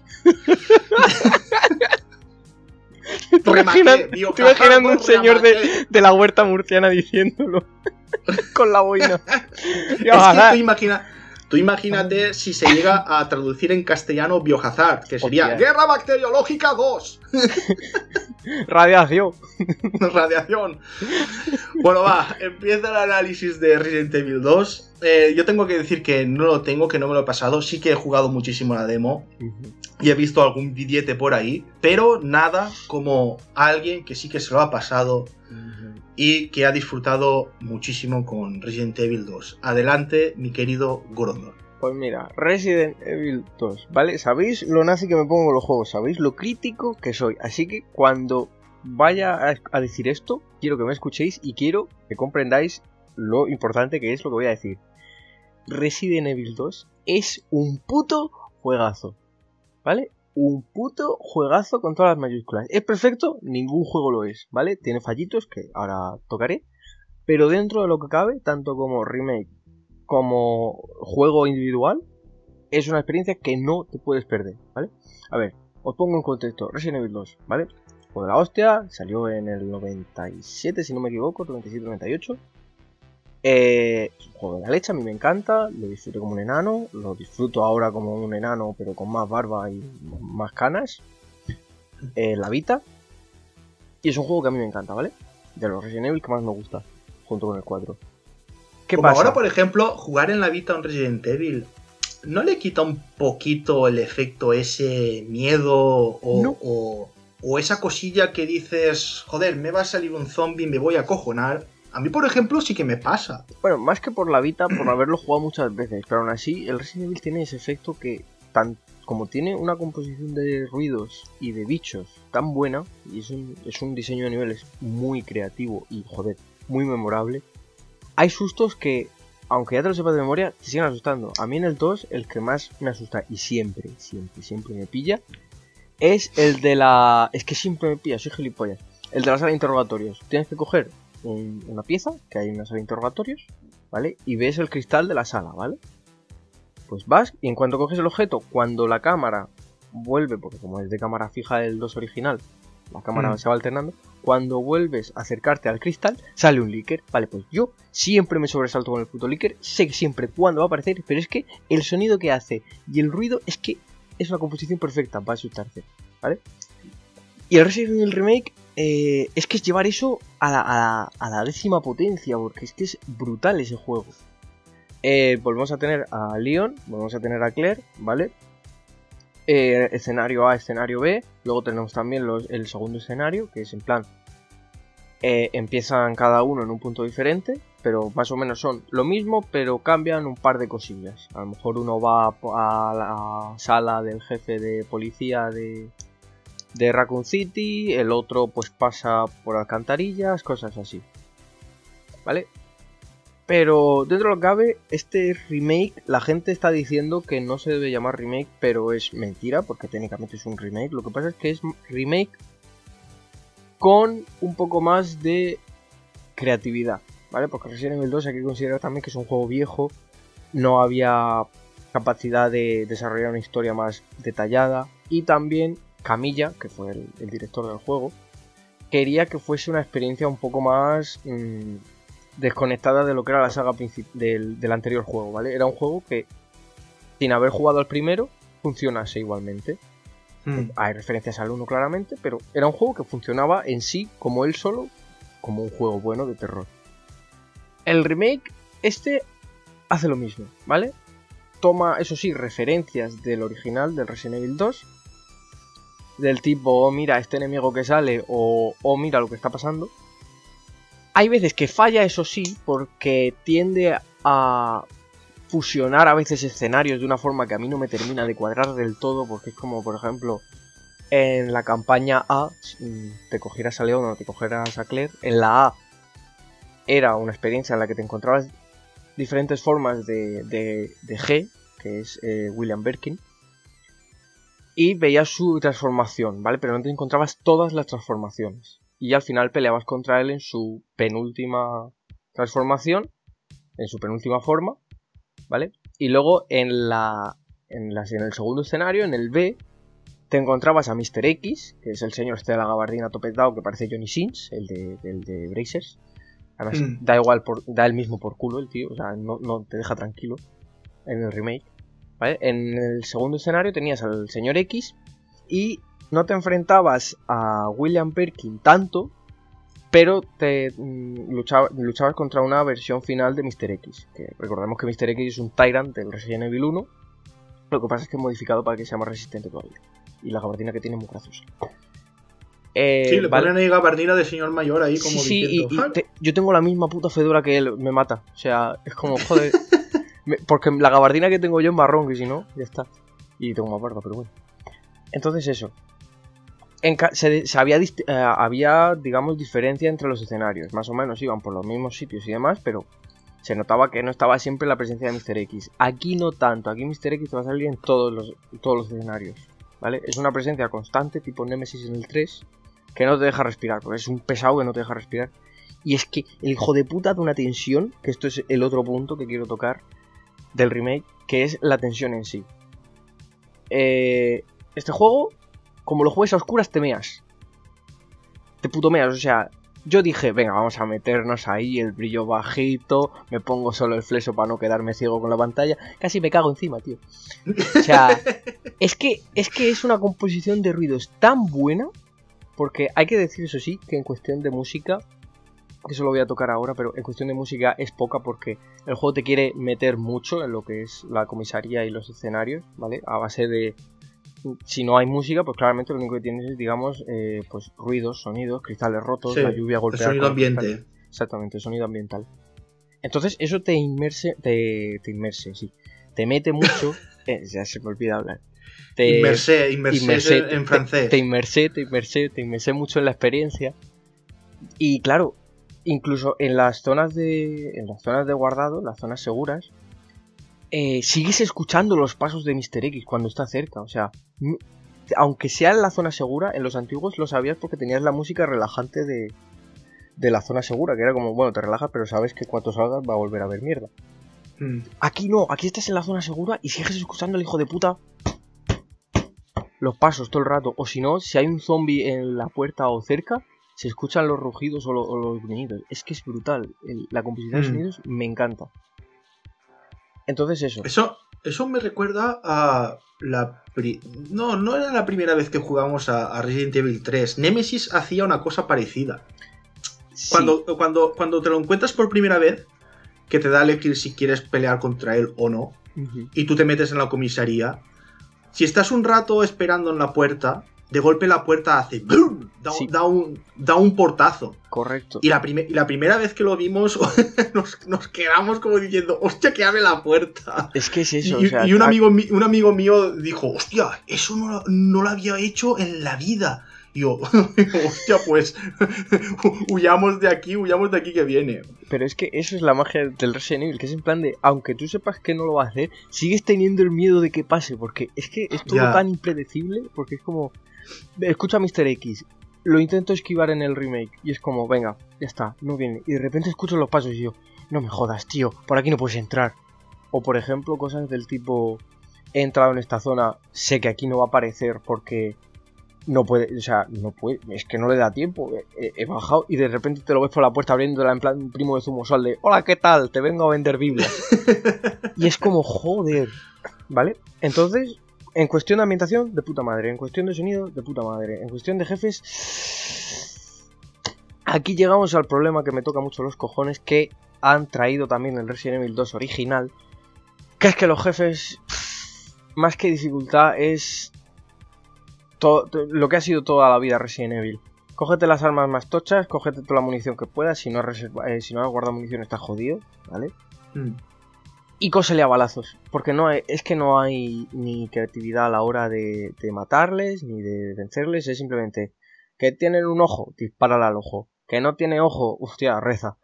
¿Te imaginas, te imaginando un señor de, de la huerta murciana diciéndolo con la boina? Es que tú, imagina, tú imagínate si se llega a traducir en castellano Biohazard, que sería Hostia. Guerra Bacteriológica dos. Radiación. Radiación. Bueno, va, empieza el análisis de Resident Evil dos. Eh, yo tengo que decir que no lo tengo, que no me lo he pasado. Sí que he jugado muchísimo la demo. Uh-huh. Y he visto algún billete por ahí. Pero nada como alguien que sí que se lo ha pasado. Uh-huh. Y que ha disfrutado muchísimo con Resident Evil dos. Adelante, mi querido Gorondor. Pues mira, Resident Evil dos, ¿vale? Sabéis lo nazi que me pongo en los juegos, sabéis lo crítico que soy. Así que cuando vaya a, a decir esto, quiero que me escuchéis y quiero que comprendáis lo importante que es lo que voy a decir. Resident Evil dos es un puto juegazo, ¿vale? Un puto juegazo con todas las mayúsculas. ¿Es perfecto? Ningún juego lo es, ¿vale? Tiene fallitos que ahora tocaré, pero dentro de lo que cabe, tanto como remake como juego individual, es una experiencia que no te puedes perder, ¿vale? A ver, os pongo en contexto. Resident Evil dos, ¿vale? Fue de la hostia, salió en el noventa y siete, si no me equivoco, noventa y siete noventa y ocho. Eh, es un juego de la leche, a mí me encanta, lo disfruto como un enano, lo disfruto ahora como un enano, pero con más barba y más canas. Eh, la Vita. Y es un juego que a mí me encanta, ¿vale? De los Resident Evil que más me gusta, junto con el cuatro. ¿Qué Como pasa? Ahora, por ejemplo, jugar en la Vita a un Resident Evil, ¿no le quita un poquito el efecto ese miedo o, no. o, o esa cosilla que dices, joder, me va a salir un zombie, me voy a acojonar? A mí, por ejemplo, sí que me pasa. Bueno, más que por la Vita, por haberlo jugado muchas veces, pero aún así, el Resident Evil tiene ese efecto que, tan, como tiene una composición de ruidos y de bichos tan buena, y es un, es un diseño de niveles muy creativo y, joder, muy memorable, hay sustos que, aunque ya te lo sepas de memoria, te siguen asustando. A mí en el dos, el que más me asusta, y siempre, siempre, siempre me pilla, es el de la... Es que siempre me pilla, soy gilipollas. El de la sala de interrogatorios. Tienes que coger un, una pieza, que hay en una sala de interrogatorios, ¿vale? Y ves el cristal de la sala, ¿vale? Pues vas, y en cuanto coges el objeto, cuando la cámara vuelve, porque como es de cámara fija del dos original, la cámara mm. se va alternando. Cuando vuelves a acercarte al cristal, sale un líquido. Vale, pues yo siempre me sobresalto con el puto líquido. Sé siempre cuándo va a aparecer, pero es que el sonido que hace y el ruido es que es una composición perfecta para asustarse, ¿vale? Y el Resident Evil Remake eh, es que es llevar eso a la, a, la, a la décima potencia, porque es que es brutal ese juego. Eh, volvemos a tener a Leon, volvemos a tener a Claire, ¿vale? Eh, escenario A, escenario B. Luego tenemos también los, el segundo escenario, que es en plan eh, empiezan cada uno en un punto diferente, pero más o menos son lo mismo, pero cambian un par de cosillas. A lo mejor uno va a la sala del jefe de policía de, de Raccoon City, el otro pues pasa por alcantarillas, cosas así, ¿vale? Pero dentro de lo que cabe, este remake, la gente está diciendo que no se debe llamar remake, pero es mentira, porque técnicamente es un remake. Lo que pasa es que es remake con un poco más de creatividad, ¿vale? Porque Resident Evil dos hay que considerar también que es un juego viejo, no había capacidad de desarrollar una historia más detallada, y también Camilla, que fue el, el director del juego, quería que fuese una experiencia un poco más... Mmm, desconectada de lo que era la saga del, del anterior juego, ¿vale? Era un juego que sin haber jugado al primero, funcionase igualmente. Mm. Hay referencias al uno claramente, pero era un juego que funcionaba en sí, como él solo, como un juego bueno de terror. El remake, este, hace lo mismo, ¿vale? Toma, eso sí, referencias del original, del Resident Evil dos, del tipo, oh mira, este enemigo que sale, o oh mira lo que está pasando. Hay veces que falla, eso sí, porque tiende a fusionar a veces escenarios de una forma que a mí no me termina de cuadrar del todo, porque es como, por ejemplo, en la campaña A, te cogieras a Leon o te cogieras a Claire, en la A era una experiencia en la que te encontrabas diferentes formas de, de, de G, que es eh, William Birkin, y veías su transformación, ¿vale? Pero no te encontrabas todas las transformaciones. Y al final peleabas contra él en su penúltima transformación, en su penúltima forma, ¿vale? Y luego en la, en la en el segundo escenario, en el B, te encontrabas a míster X, que es el señor este de la gabardina topetado que parece Johnny Sins, el de, el de Brazers. Además, mm. da igual, por, da el mismo por culo el tío, o sea, no, no te deja tranquilo en el remake, ¿vale? En el segundo escenario tenías al señor X y no te enfrentabas a William Birkin tanto, pero te mmm, luchaba, luchabas contra una versión final de míster X, que recordemos que míster X es un Tyrant del Resident Evil uno, lo que pasa es que es modificado para que sea más resistente todavía, y la gabardina que tiene es muy graciosa. Eh, sí, le ¿vale? ponen ahí gabardina de señor mayor ahí como sí, diciendo... Sí, y, y te, yo tengo la misma puta fedora que él, me mata. O sea, es como, joder... me, porque la gabardina que tengo yo es marrón, que si no, ya está. Y tengo más barba, pero bueno. Entonces eso. En, se, se había, eh, había, digamos, diferencia entre los escenarios. Más o menos iban por los mismos sitios y demás, pero se notaba que no estaba siempre la presencia de míster X. Aquí no tanto, aquí míster X te va a salir en todos los, todos los escenarios, ¿vale? Es una presencia constante, tipo Nemesis en el tres... que no te deja respirar, porque es un pesado que no te deja respirar. Y es que el hijo de puta da una tensión, que esto es el otro punto que quiero tocar del remake, que es la tensión en sí. Eh, este juego, como lo juegues a oscuras, te meas. Te puto meas, o sea, yo dije, venga, vamos a meternos ahí, el brillo bajito, me pongo solo el fleso para no quedarme ciego con la pantalla. Casi me cago encima, tío. O sea, es que, es que es una composición de ruidos tan buena. Porque hay que decir, eso sí, que en cuestión de música, que eso lo voy a tocar ahora, pero en cuestión de música es poca porque el juego te quiere meter mucho en lo que es la comisaría y los escenarios, ¿vale? A base de... Si no hay música, pues claramente lo único que tienes es, digamos, eh, pues ruidos, sonidos, cristales rotos, sí, la lluvia golpeada. El sonido ambiente. Cristal. Exactamente, el sonido ambiental. Entonces eso te inmerse, te, te inmerse, sí. Te mete mucho... eh, ya se me olvida hablar. Te, inmersé, inmersé, inmersé en, en francés. Te, te inmersé, te inmersé, te inmersé mucho en la experiencia. Y claro, incluso en las zonas de. En las zonas de guardado, las zonas seguras, eh, sigues escuchando los pasos de míster X cuando está cerca. O sea, aunque sea en la zona segura, en los antiguos lo sabías porque tenías la música relajante de, de la zona segura, que era como, bueno, te relajas, pero sabes que cuando salgas va a volver a ver mierda. Mm. Aquí no, aquí estás en la zona segura y sigues escuchando al hijo de puta. Los pasos todo el rato, o si no, si hay un zombie en la puerta o cerca, se escuchan los rugidos o, lo, o los gruñidos. Es que es brutal, el, la composición mm. de sonidos me encanta. Entonces eso. Eso, eso me recuerda a la... Pri... No, no era la primera vez que jugamos a, a Resident Evil tres. Nemesis hacía una cosa parecida. Sí. Cuando, cuando, cuando te lo encuentras por primera vez, que te da a elegir si quieres pelear contra él o no, uh-huh. y tú te metes en la comisaría... Si estás un rato esperando en la puerta, de golpe la puerta hace ¡boom! Da, sí. da, un, da un portazo. Correcto. Y la, prime, y la primera vez que lo vimos, nos, nos quedamos como diciendo, hostia, que abre la puerta. Es que es eso. Y, o sea, y un, amigo, un amigo mío dijo, hostia, eso no, no lo había hecho en la vida. Y yo, hostia, pues huyamos de aquí, huyamos de aquí que viene. Pero es que eso es la magia del Resident Evil, que es en plan de, aunque tú sepas que no lo va a hacer, sigues teniendo el miedo de que pase, porque es que es todo ya. tan impredecible, porque es como, escucha a míster X, lo intento esquivar en el remake, y es como, venga, ya está, no viene, y de repente escucho los pasos y yo, no me jodas, tío, por aquí no puedes entrar. O por ejemplo, cosas del tipo, he entrado en esta zona, sé que aquí no va a aparecer porque... No puede, o sea, no puede, es que no le da tiempo. He, he bajado y de repente te lo ves por la puerta abriéndola en plan primo de Zumosol de hola, ¿qué tal? Te vengo a vender Biblias. Y es como, joder. ¿Vale? Entonces, en cuestión de ambientación, de puta madre. En cuestión de sonido, de puta madre. En cuestión de jefes... Aquí llegamos al problema que me toca mucho los cojones, que han traído también el Resident Evil dos original, que es que los jefes, más que dificultad, es todo, lo que ha sido toda la vida Resident Evil. Cógete las armas más tochas, cógete toda la munición que puedas, si no, reserva, eh, si no has guardado munición estás jodido, ¿vale? Mm. Y cósele a balazos, porque no hay, es que no hay ni creatividad a la hora de, de matarles, ni de vencerles, es simplemente que tienen un ojo, dispárale al ojo. Que no tiene ojo, hostia, reza.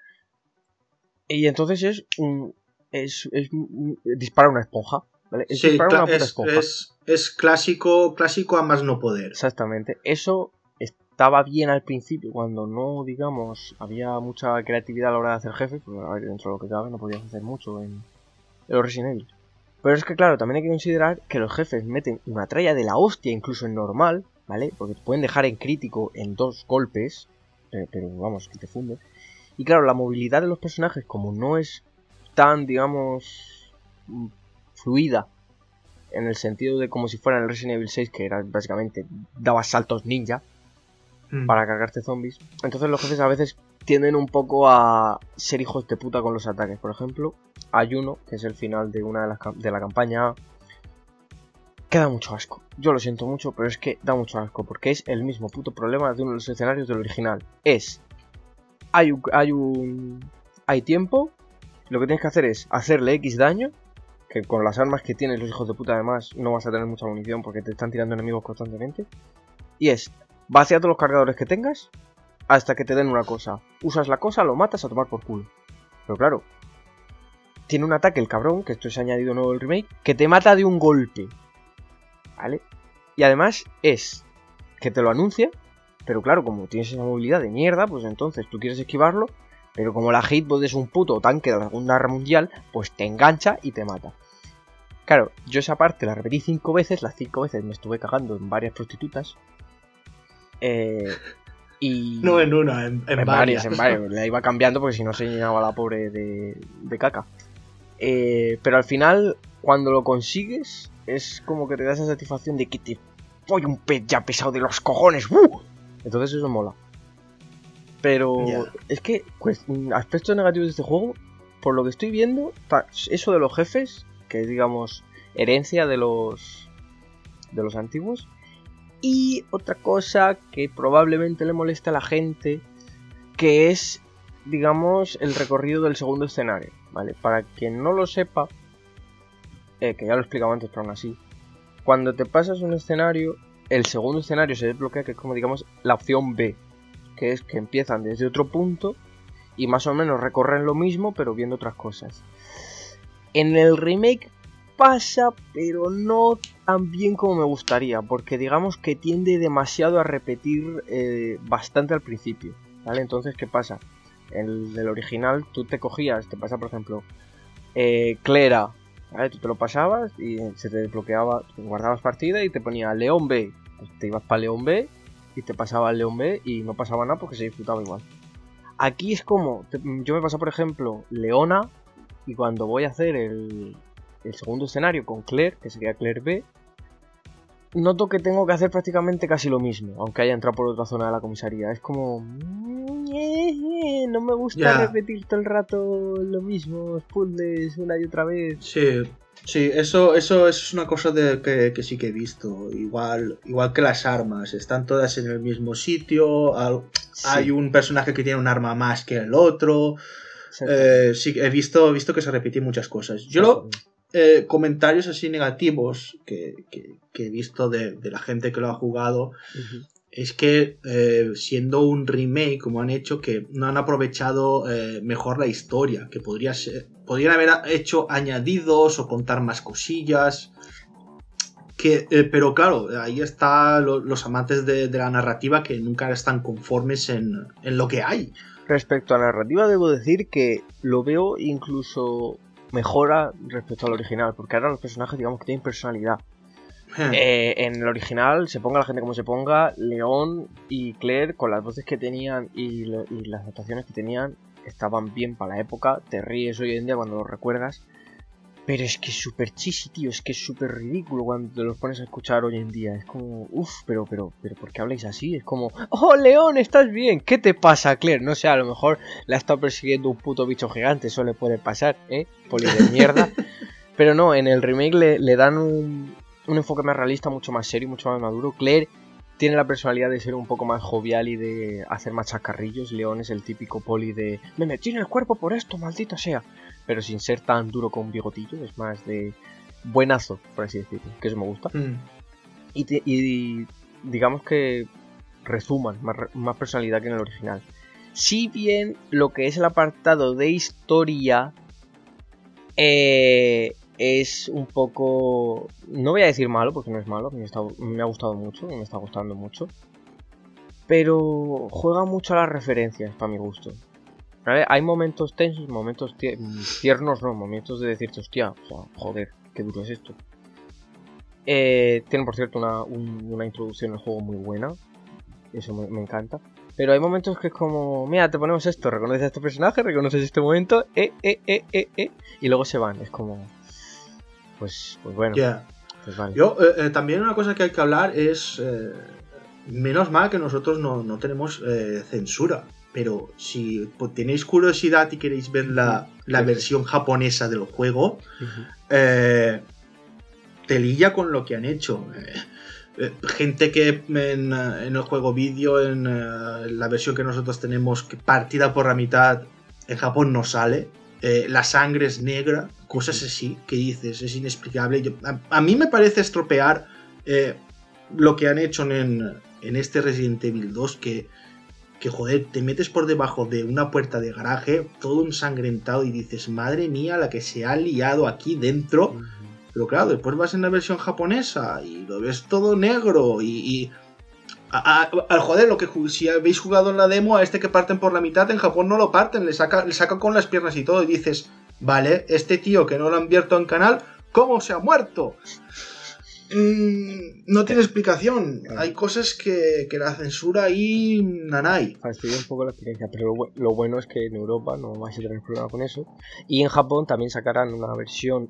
Y entonces es un... Es, es, es dispara una esponja, ¿vale? Es sí, disparar una puta es, esponja. Es, es clásico, clásico a más no poder. Exactamente. Eso estaba bien al principio, cuando no, digamos, había mucha creatividad a la hora de hacer jefes, porque a ver, dentro de lo que cabe no podías hacer mucho en, en los Resident Evil. Pero es que claro, también hay que considerar que los jefes meten una tralla de la hostia, incluso en normal, ¿vale? Porque te pueden dejar en crítico en dos golpes, eh, pero vamos, que te funde. Y claro, la movilidad de los personajes, como no es tan, digamos, fluida, en el sentido de como si fuera en el Resident Evil seis, que era básicamente dabas saltos ninja mm. para cargarte zombies. Entonces los jefes a veces tienden un poco a ser hijos de puta con los ataques. Por ejemplo, hay uno, que es el final de una de las de la campaña, que da mucho asco. Yo lo siento mucho, pero es que da mucho asco, porque es el mismo puto problema de uno de los escenarios del original. Es, hay un, hay un, hay tiempo, lo que tienes que hacer es hacerle X daño, que con las armas que tienes los hijos de puta además no vas a tener mucha munición porque te están tirando enemigos constantemente. Y es, vacía todos los cargadores que tengas hasta que te den una cosa. Usas la cosa, lo matas a tomar por culo. Pero claro, tiene un ataque el cabrón, que esto es añadido nuevo del remake, que te mata de un golpe. ¿Vale? Y además es que te lo anuncia, pero claro, como tienes esa movilidad de mierda, pues entonces tú quieres esquivarlo, pero como la hitbox es un puto tanque de la Segunda Guerra Mundial, pues te engancha y te mata. Claro, yo esa parte la repetí cinco veces, las cinco veces me estuve cagando en varias prostitutas. Eh, y... No en una, en, en, en varias. varias. En varias, la iba cambiando porque si no se llenaba la pobre de, de caca. Eh, pero al final, cuando lo consigues, es como que te da esa satisfacción de que te voy un pez ya pesado de los cojones. ¡Uh! Entonces eso mola. Pero yeah. es que pues, aspectos negativos de este juego, por lo que estoy viendo, eso de los jefes, que es digamos herencia de los de los antiguos. Y otra cosa que probablemente le molesta a la gente, que es, digamos, el recorrido del segundo escenario, ¿vale? Para quien no lo sepa, eh, que ya lo he explicado antes, pero aún así, cuando te pasas un escenario, el segundo escenario se desbloquea, que es como, digamos, la opción B, que es que empiezan desde otro punto y más o menos recorren lo mismo, pero viendo otras cosas. En el remake pasa, pero no tan bien como me gustaría, porque digamos que tiende demasiado a repetir eh, bastante al principio, ¿vale? Entonces, ¿qué pasa? En el original tú te cogías, te pasa por ejemplo, eh, Clera, ¿vale? Tú te lo pasabas y se te desbloqueaba, guardabas partida y te ponía León B, pues te ibas para León B y te pasaba el León B y no pasaba nada porque se disfrutaba igual. Aquí es como, te, yo me pasé por ejemplo Leona y cuando voy a hacer el... el segundo escenario con Claire, que sería Claire B, noto que tengo que hacer prácticamente casi lo mismo, aunque haya entrado por otra zona de la comisaría. Es como... no me gusta yeah. repetir todo el rato lo mismo, puzzles una y otra vez. Sí, sí, eso, eso, eso es una cosa de que, que sí que he visto. Igual, igual que las armas, están todas en el mismo sitio, al, sí. hay un personaje que tiene un arma más que el otro. Eh, sí, he visto, he visto que se repiten muchas cosas. Yo lo... Eh, comentarios así negativos que, que, que he visto de, de la gente que lo ha jugado uh-huh. es que eh, siendo un remake como han hecho, que no han aprovechado eh, mejor la historia, que podría ser, podrían haber hecho añadidos o contar más cosillas que, eh, pero claro, ahí están lo, los amantes de, de la narrativa que nunca están conformes en, en lo que hay. Respecto a la narrativa debo decir que lo veo incluso mejora respecto al original, porque ahora los personajes digamos que tienen personalidad. eh, en el original, se ponga la gente como se ponga, León y Claire con las voces que tenían y, lo, y las actuaciones que tenían estaban bien para la época, te ríes hoy en día cuando lo recuerdas, Pero es que es súper cheesy, tío, es que es súper ridículo cuando te los pones a escuchar hoy en día. Es como, uff, pero, pero, pero, ¿por qué habláis así? Es como, oh, León, ¿estás bien? ¿Qué te pasa, Claire? No sé, a lo mejor la ha estado persiguiendo un puto bicho gigante, eso le puede pasar, ¿eh? Poli de mierda. Pero no, en el remake le, le dan un, un enfoque más realista, mucho más serio, mucho más maduro. Claire tiene la personalidad de ser un poco más jovial y de hacer más chacarrillos. León es el típico poli de, me metí en el cuerpo por esto, maldito sea. Pero sin ser tan duro con un bigotillo, es más de buenazo, por así decirlo, que eso me gusta. Mm. Y, te, y digamos que resuman más, más personalidad que en el original. Si bien lo que es el apartado de historia eh, es un poco, no voy a decir malo, porque no es malo, me, está, me ha gustado mucho, me está gustando mucho, pero juega mucho a las referencias para mi gusto. ¿Vale? Hay momentos tensos, momentos tiernos, no, momentos de decirte, hostia, o sea, joder, qué duro es esto. Eh, tienen, por cierto, una, un, una introducción al juego muy buena, eso me, me encanta. Pero hay momentos que es como, mira, te ponemos esto, reconoces a este personaje, reconoces este momento, eh, eh, eh, eh, eh, y luego se van, es como, pues, pues bueno. Yeah. Pues vale. Yo, eh, eh, también una cosa que hay que hablar es, eh, menos mal que nosotros no, no tenemos eh, censura. Pero si pues, tenéis curiosidad y queréis ver la, la sí. versión japonesa del juego, uh-huh. eh, telilla con lo que han hecho. Eh, eh, gente que en, en el juego vídeo, en uh, la versión que nosotros tenemos, que partida por la mitad, en Japón no sale. Eh, la sangre es negra, cosas así que dices, es inexplicable. Yo, a, a mí me parece estropear eh, lo que han hecho en, en este Resident Evil dos, que que joder, te metes por debajo de una puerta de garaje, todo ensangrentado y dices, madre mía, la que se ha liado aquí dentro. Uh-huh. Pero claro, después vas en la versión japonesa y lo ves todo negro y... y a, a, a, joder, lo que si habéis jugado en la demo, a este que parten por la mitad, en Japón no lo parten, le sacan le saca con las piernas y todo y dices, vale, este tío que no lo han abierto en canal, ¿cómo se ha muerto? Mm, no tiene explicación. Hay cosas que, que la censura ahí nanay. Fastidia un poco la experiencia, pero lo, lo bueno es que en Europa no vais a tener problema con eso. Y en Japón también sacarán una versión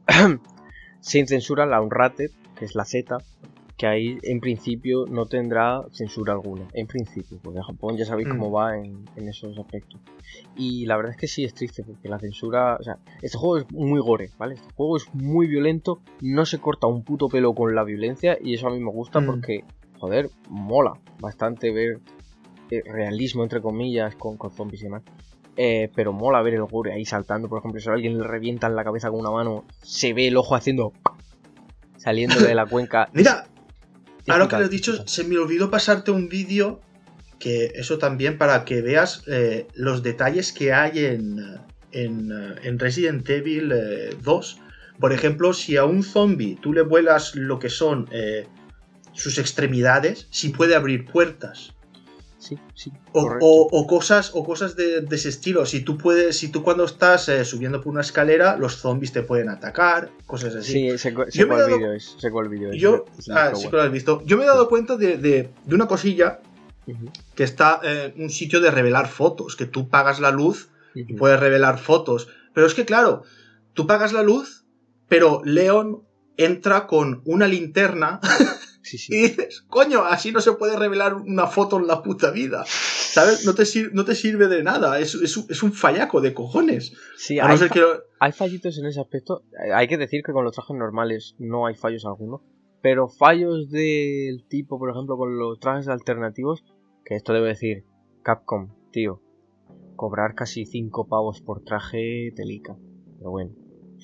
sin censura, la Unrated, que es la Z, que ahí en principio no tendrá censura alguna. En principio, porque en Japón ya sabéis mm. cómo va en, en esos aspectos. Y la verdad es que sí es triste, porque la censura... O sea, este juego es muy gore, ¿vale? Este juego es muy violento, no se corta un puto pelo con la violencia, y eso a mí me gusta mm. porque, joder, mola bastante ver eh, realismo, entre comillas, con, con zombies y demás. Eh, pero mola ver el gore ahí saltando. Por ejemplo, si a alguien le revienta en la cabeza con una mano, se ve el ojo haciendo... saliendo de la cuenca. Mira, ahora que lo has dicho, se me olvidó pasarte un vídeo, que eso también para que veas eh, los detalles que hay en, en, en Resident Evil eh, dos. Por ejemplo, si a un zombie tú le vuelas lo que son eh, sus extremidades, si puede abrir puertas. Sí, sí, o, o, o cosas, o cosas de, de ese estilo. Si tú puedes, si tú cuando estás eh, subiendo por una escalera, los zombies te pueden atacar, cosas así. Sí, sé, sé cuál dado, vídeo es. Sé cuál vídeo es. Yo, ah, sí que lo has visto. Yo me he dado cuenta de, de, de una cosilla uh-huh. que está en eh, un sitio de revelar fotos, que tú pagas la luz uh-huh. y puedes revelar fotos. Pero es que claro, tú pagas la luz, pero Leon entra con una linterna. Sí, sí. Y dices, coño, así no se puede revelar una foto en la puta vida. ¿Sabes? No te, sir- no te sirve de nada. Es, es, un, es un fallaco de cojones. Sí, a hay, no ser fa- que... hay fallitos en ese aspecto. Hay que decir que con los trajes normales no hay fallos alguno. Pero fallos del tipo, por ejemplo, con los trajes alternativos, que esto debe decir Capcom, tío. Cobrar casi cinco pavos por traje telica. Pero bueno.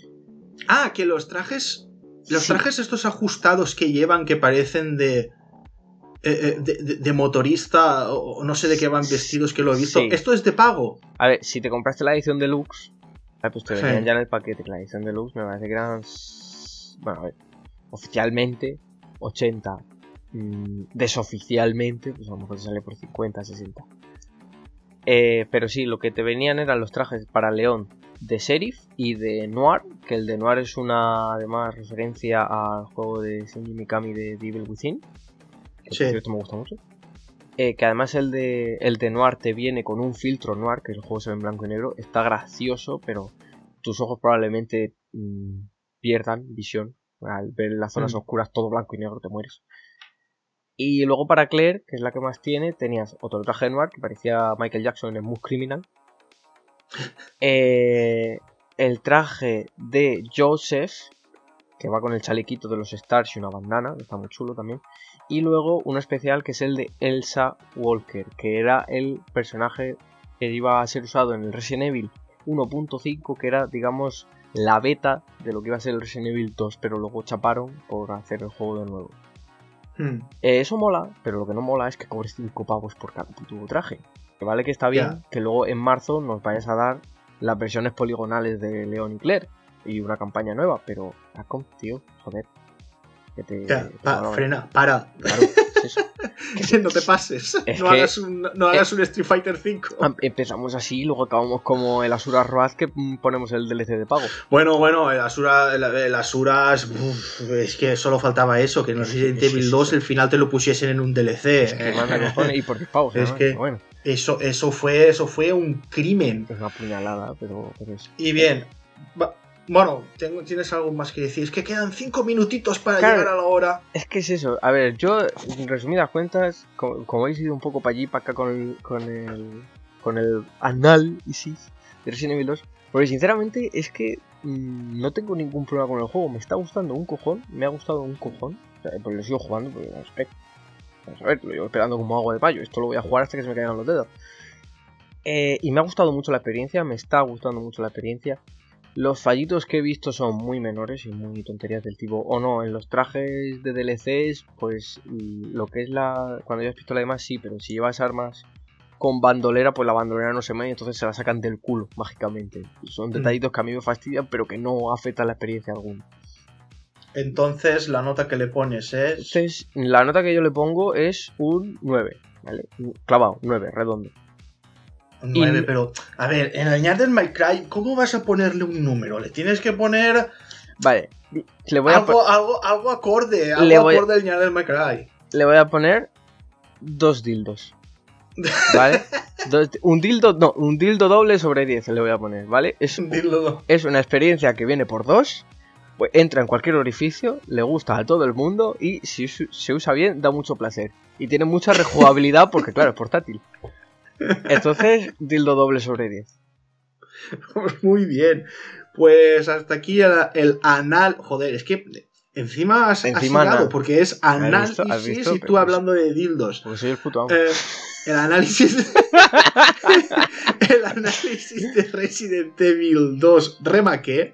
Ah, que los trajes... Los sí. trajes estos ajustados que llevan, que parecen de, eh, de, de, de motorista, o no sé de qué van vestidos, que lo he visto. Sí. Esto es de pago. A ver, si te compraste la edición deluxe, pues te venían sí. ya en el paquete. La edición deluxe me parece que eran, bueno, a ver, oficialmente ochenta. Mmm, desoficialmente, pues a lo mejor te sale por cincuenta, sesenta. Eh, pero sí, lo que te venían eran los trajes para León de Sheriff y de Noir, que el de Noir es una, además, referencia al juego de Shinji Mikami de The Evil Within, que sí. por cierto me gusta mucho. Eh, que además el de, el de Noir te viene con un filtro Noir, que el juego se ve en blanco y negro, está gracioso, pero tus ojos probablemente mmm, pierdan visión. Al ver las zonas Mm. oscuras todo blanco y negro te mueres. Y luego para Claire, que es la que más tiene, tenías otro traje de Noir que parecía Michael Jackson en Smooth Criminal. Eh, el traje de Joseph, que va con el chalequito de los Stars y una bandana, que está muy chulo también. Y luego uno especial que es el de Elsa Walker, que era el personaje que iba a ser usado en el Resident Evil uno punto cinco, que era, digamos, la beta de lo que iba a ser el Resident Evil dos, pero luego chaparon por hacer el juego de nuevo. Hmm. Eh, eso mola, pero lo que no mola es que cobres cinco pavos por cada puto traje. Que vale que está bien, Ya. que luego en marzo nos vayas a dar las versiones poligonales de Leon y Claire y una campaña nueva, pero Capcom, tío, joder. Que te, Ya, que pa- te mola. frena, para. Claro, es eso. No te pases. Es No que- hagas un, no hagas un Street Fighter cinco. Am- Empezamos así y luego acabamos como el Asura Road que mm, ponemos el D L C de pago. Bueno, bueno, el Asura, el, el Asuras, uf, es que solo faltaba eso, que en el Es que- Resident es que Evil es dos eso. el final te lo pusiesen en un D L C. Es que manda cojones y por diez pavos. Es además, que- pero bueno, Eso, eso fue, eso fue un crimen. es una puñalada, pero, pero es... Y bien, va- bueno, tengo, ¿tienes algo más que decir? Es que quedan cinco minutitos para Claro. llegar a la hora. Es que es eso. A ver, yo, en resumidas cuentas, como, como habéis ido un poco para allí, para acá con el, con el, con el análisis de Resident Evil dos, porque sinceramente es que mmm, no tengo ningún problema con el juego. Me está gustando un cojón, me ha gustado un cojón. O sea, pues lo sigo jugando, porque vamos a ver, vamos a ver, lo llevo esperando como agua de payo. Esto lo voy a jugar hasta que se me caigan los dedos. Eh, y me ha gustado mucho la experiencia, me está gustando mucho la experiencia. Los fallitos que he visto son muy menores y muy tonterías del tipo, o no, en los trajes de D L Cs, pues mm, lo que es la... Cuando llevas pistola y demás, sí, pero si llevas armas con bandolera, pues la bandolera no se mueve y entonces se la sacan del culo, mágicamente. Y son detallitos que a mí me fastidian, pero que no afectan la experiencia alguna. Entonces, la nota que le pones es... Entonces, la nota que yo le pongo es un nueve, ¿vale? Clavado, nueve, redondo. nueve, y- pero... A ver, en el Ñar del My Cry, ¿cómo vas a ponerle un número? Le tienes que poner Vale, le voy a, po- algo, algo, algo acorde, algo Le voy a- acorde al Ñar del My Cry. le voy a poner dos dildos. ¿Vale? Dos- un dildo, no, un dildo doble sobre diez le voy a poner, ¿vale? Es, Dilo. es una experiencia que viene por dos, pues entra en cualquier orificio, le gusta a todo el mundo y si su- se usa bien da mucho placer. Y tiene mucha rejugabilidad porque claro, es portátil. Entonces, dildo doble sobre diez. Muy bien. Pues hasta aquí el, el anal... Joder, es que encima has, Encima has hilado, anal. porque es ¿Has visto? análisis ¿Has visto? y Pero tú pues- hablando de dildos. Porque soy el puto amo. Eh, el análisis... el análisis de Resident Evil dos remake.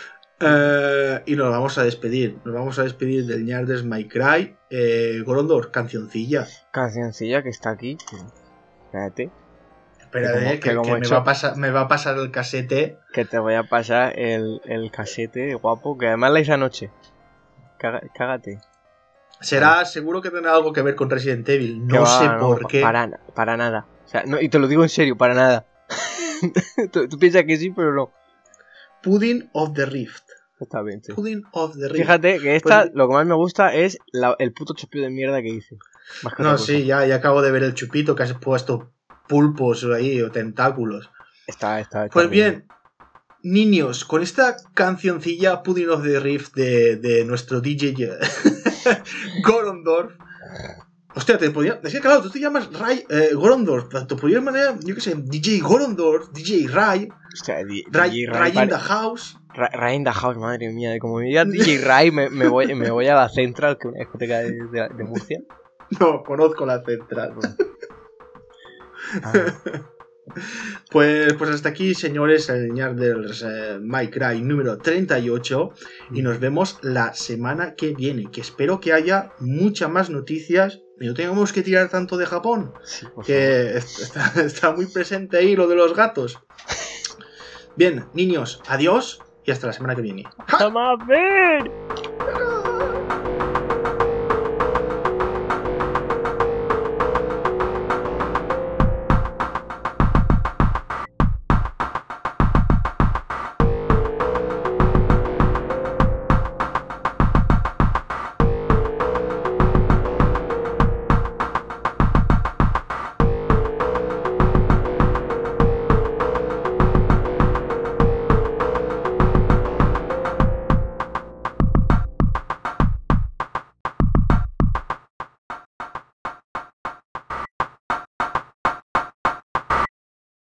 Eh, y nos vamos a despedir. Nos vamos a despedir del Ñar del My Cry. Eh, Gorondor, cancioncilla. Cancioncilla que está aquí. Espérate, Espera, Que como- eh, que, que como que he me, hecho- va a pasar, me va a pasar el casete. que te voy a pasar el, el casete guapo, que además la hice anoche. Caga- Cágate. Será, seguro que tendrá algo que ver con Resident Evil. Que No va, sé no, por pa- qué. Para, na- para nada. O sea, no, y te lo digo en serio, para nada. tú, tú piensas que sí, pero no. Pudding of the Rift. Está bien, sí. Pudding of the Rift. Fíjate que esta, Pues- lo que más me gusta es la- el puto chopio de mierda que hice. Más que No, otra cosa. sí, ya, ya acabo de ver el chupito que has puesto pulpos ahí o tentáculos. Está, está, está Pues bien, niños, con esta cancioncilla Pudding of the Rift de, de nuestro D J Gorondorf. Hostia, te podía. Es que claro, tú te llamas Ray eh, Gorondorf. Te podías manera, yo qué sé, D J Gorondorf, D J Ray, Hostia, D- Ray, D J Ray in pare- the House. Ra- Ray in the House, madre mía. Como me diga D J Ray, me, me, voy, me voy a la Central, que es una discoteca de, de, de Murcia. No, conozco la central. Ah, Pues, pues hasta aquí, señores, el Ñar del eh, My Cry número treinta y ocho. Y nos vemos la semana que viene. Que espero que haya muchas más noticias y no tengamos que tirar tanto de Japón. sí, por favor. Que est- está, está muy presente ahí lo de los gatos. Bien, niños, adiós y hasta la semana que viene. ¡Vamos a ver!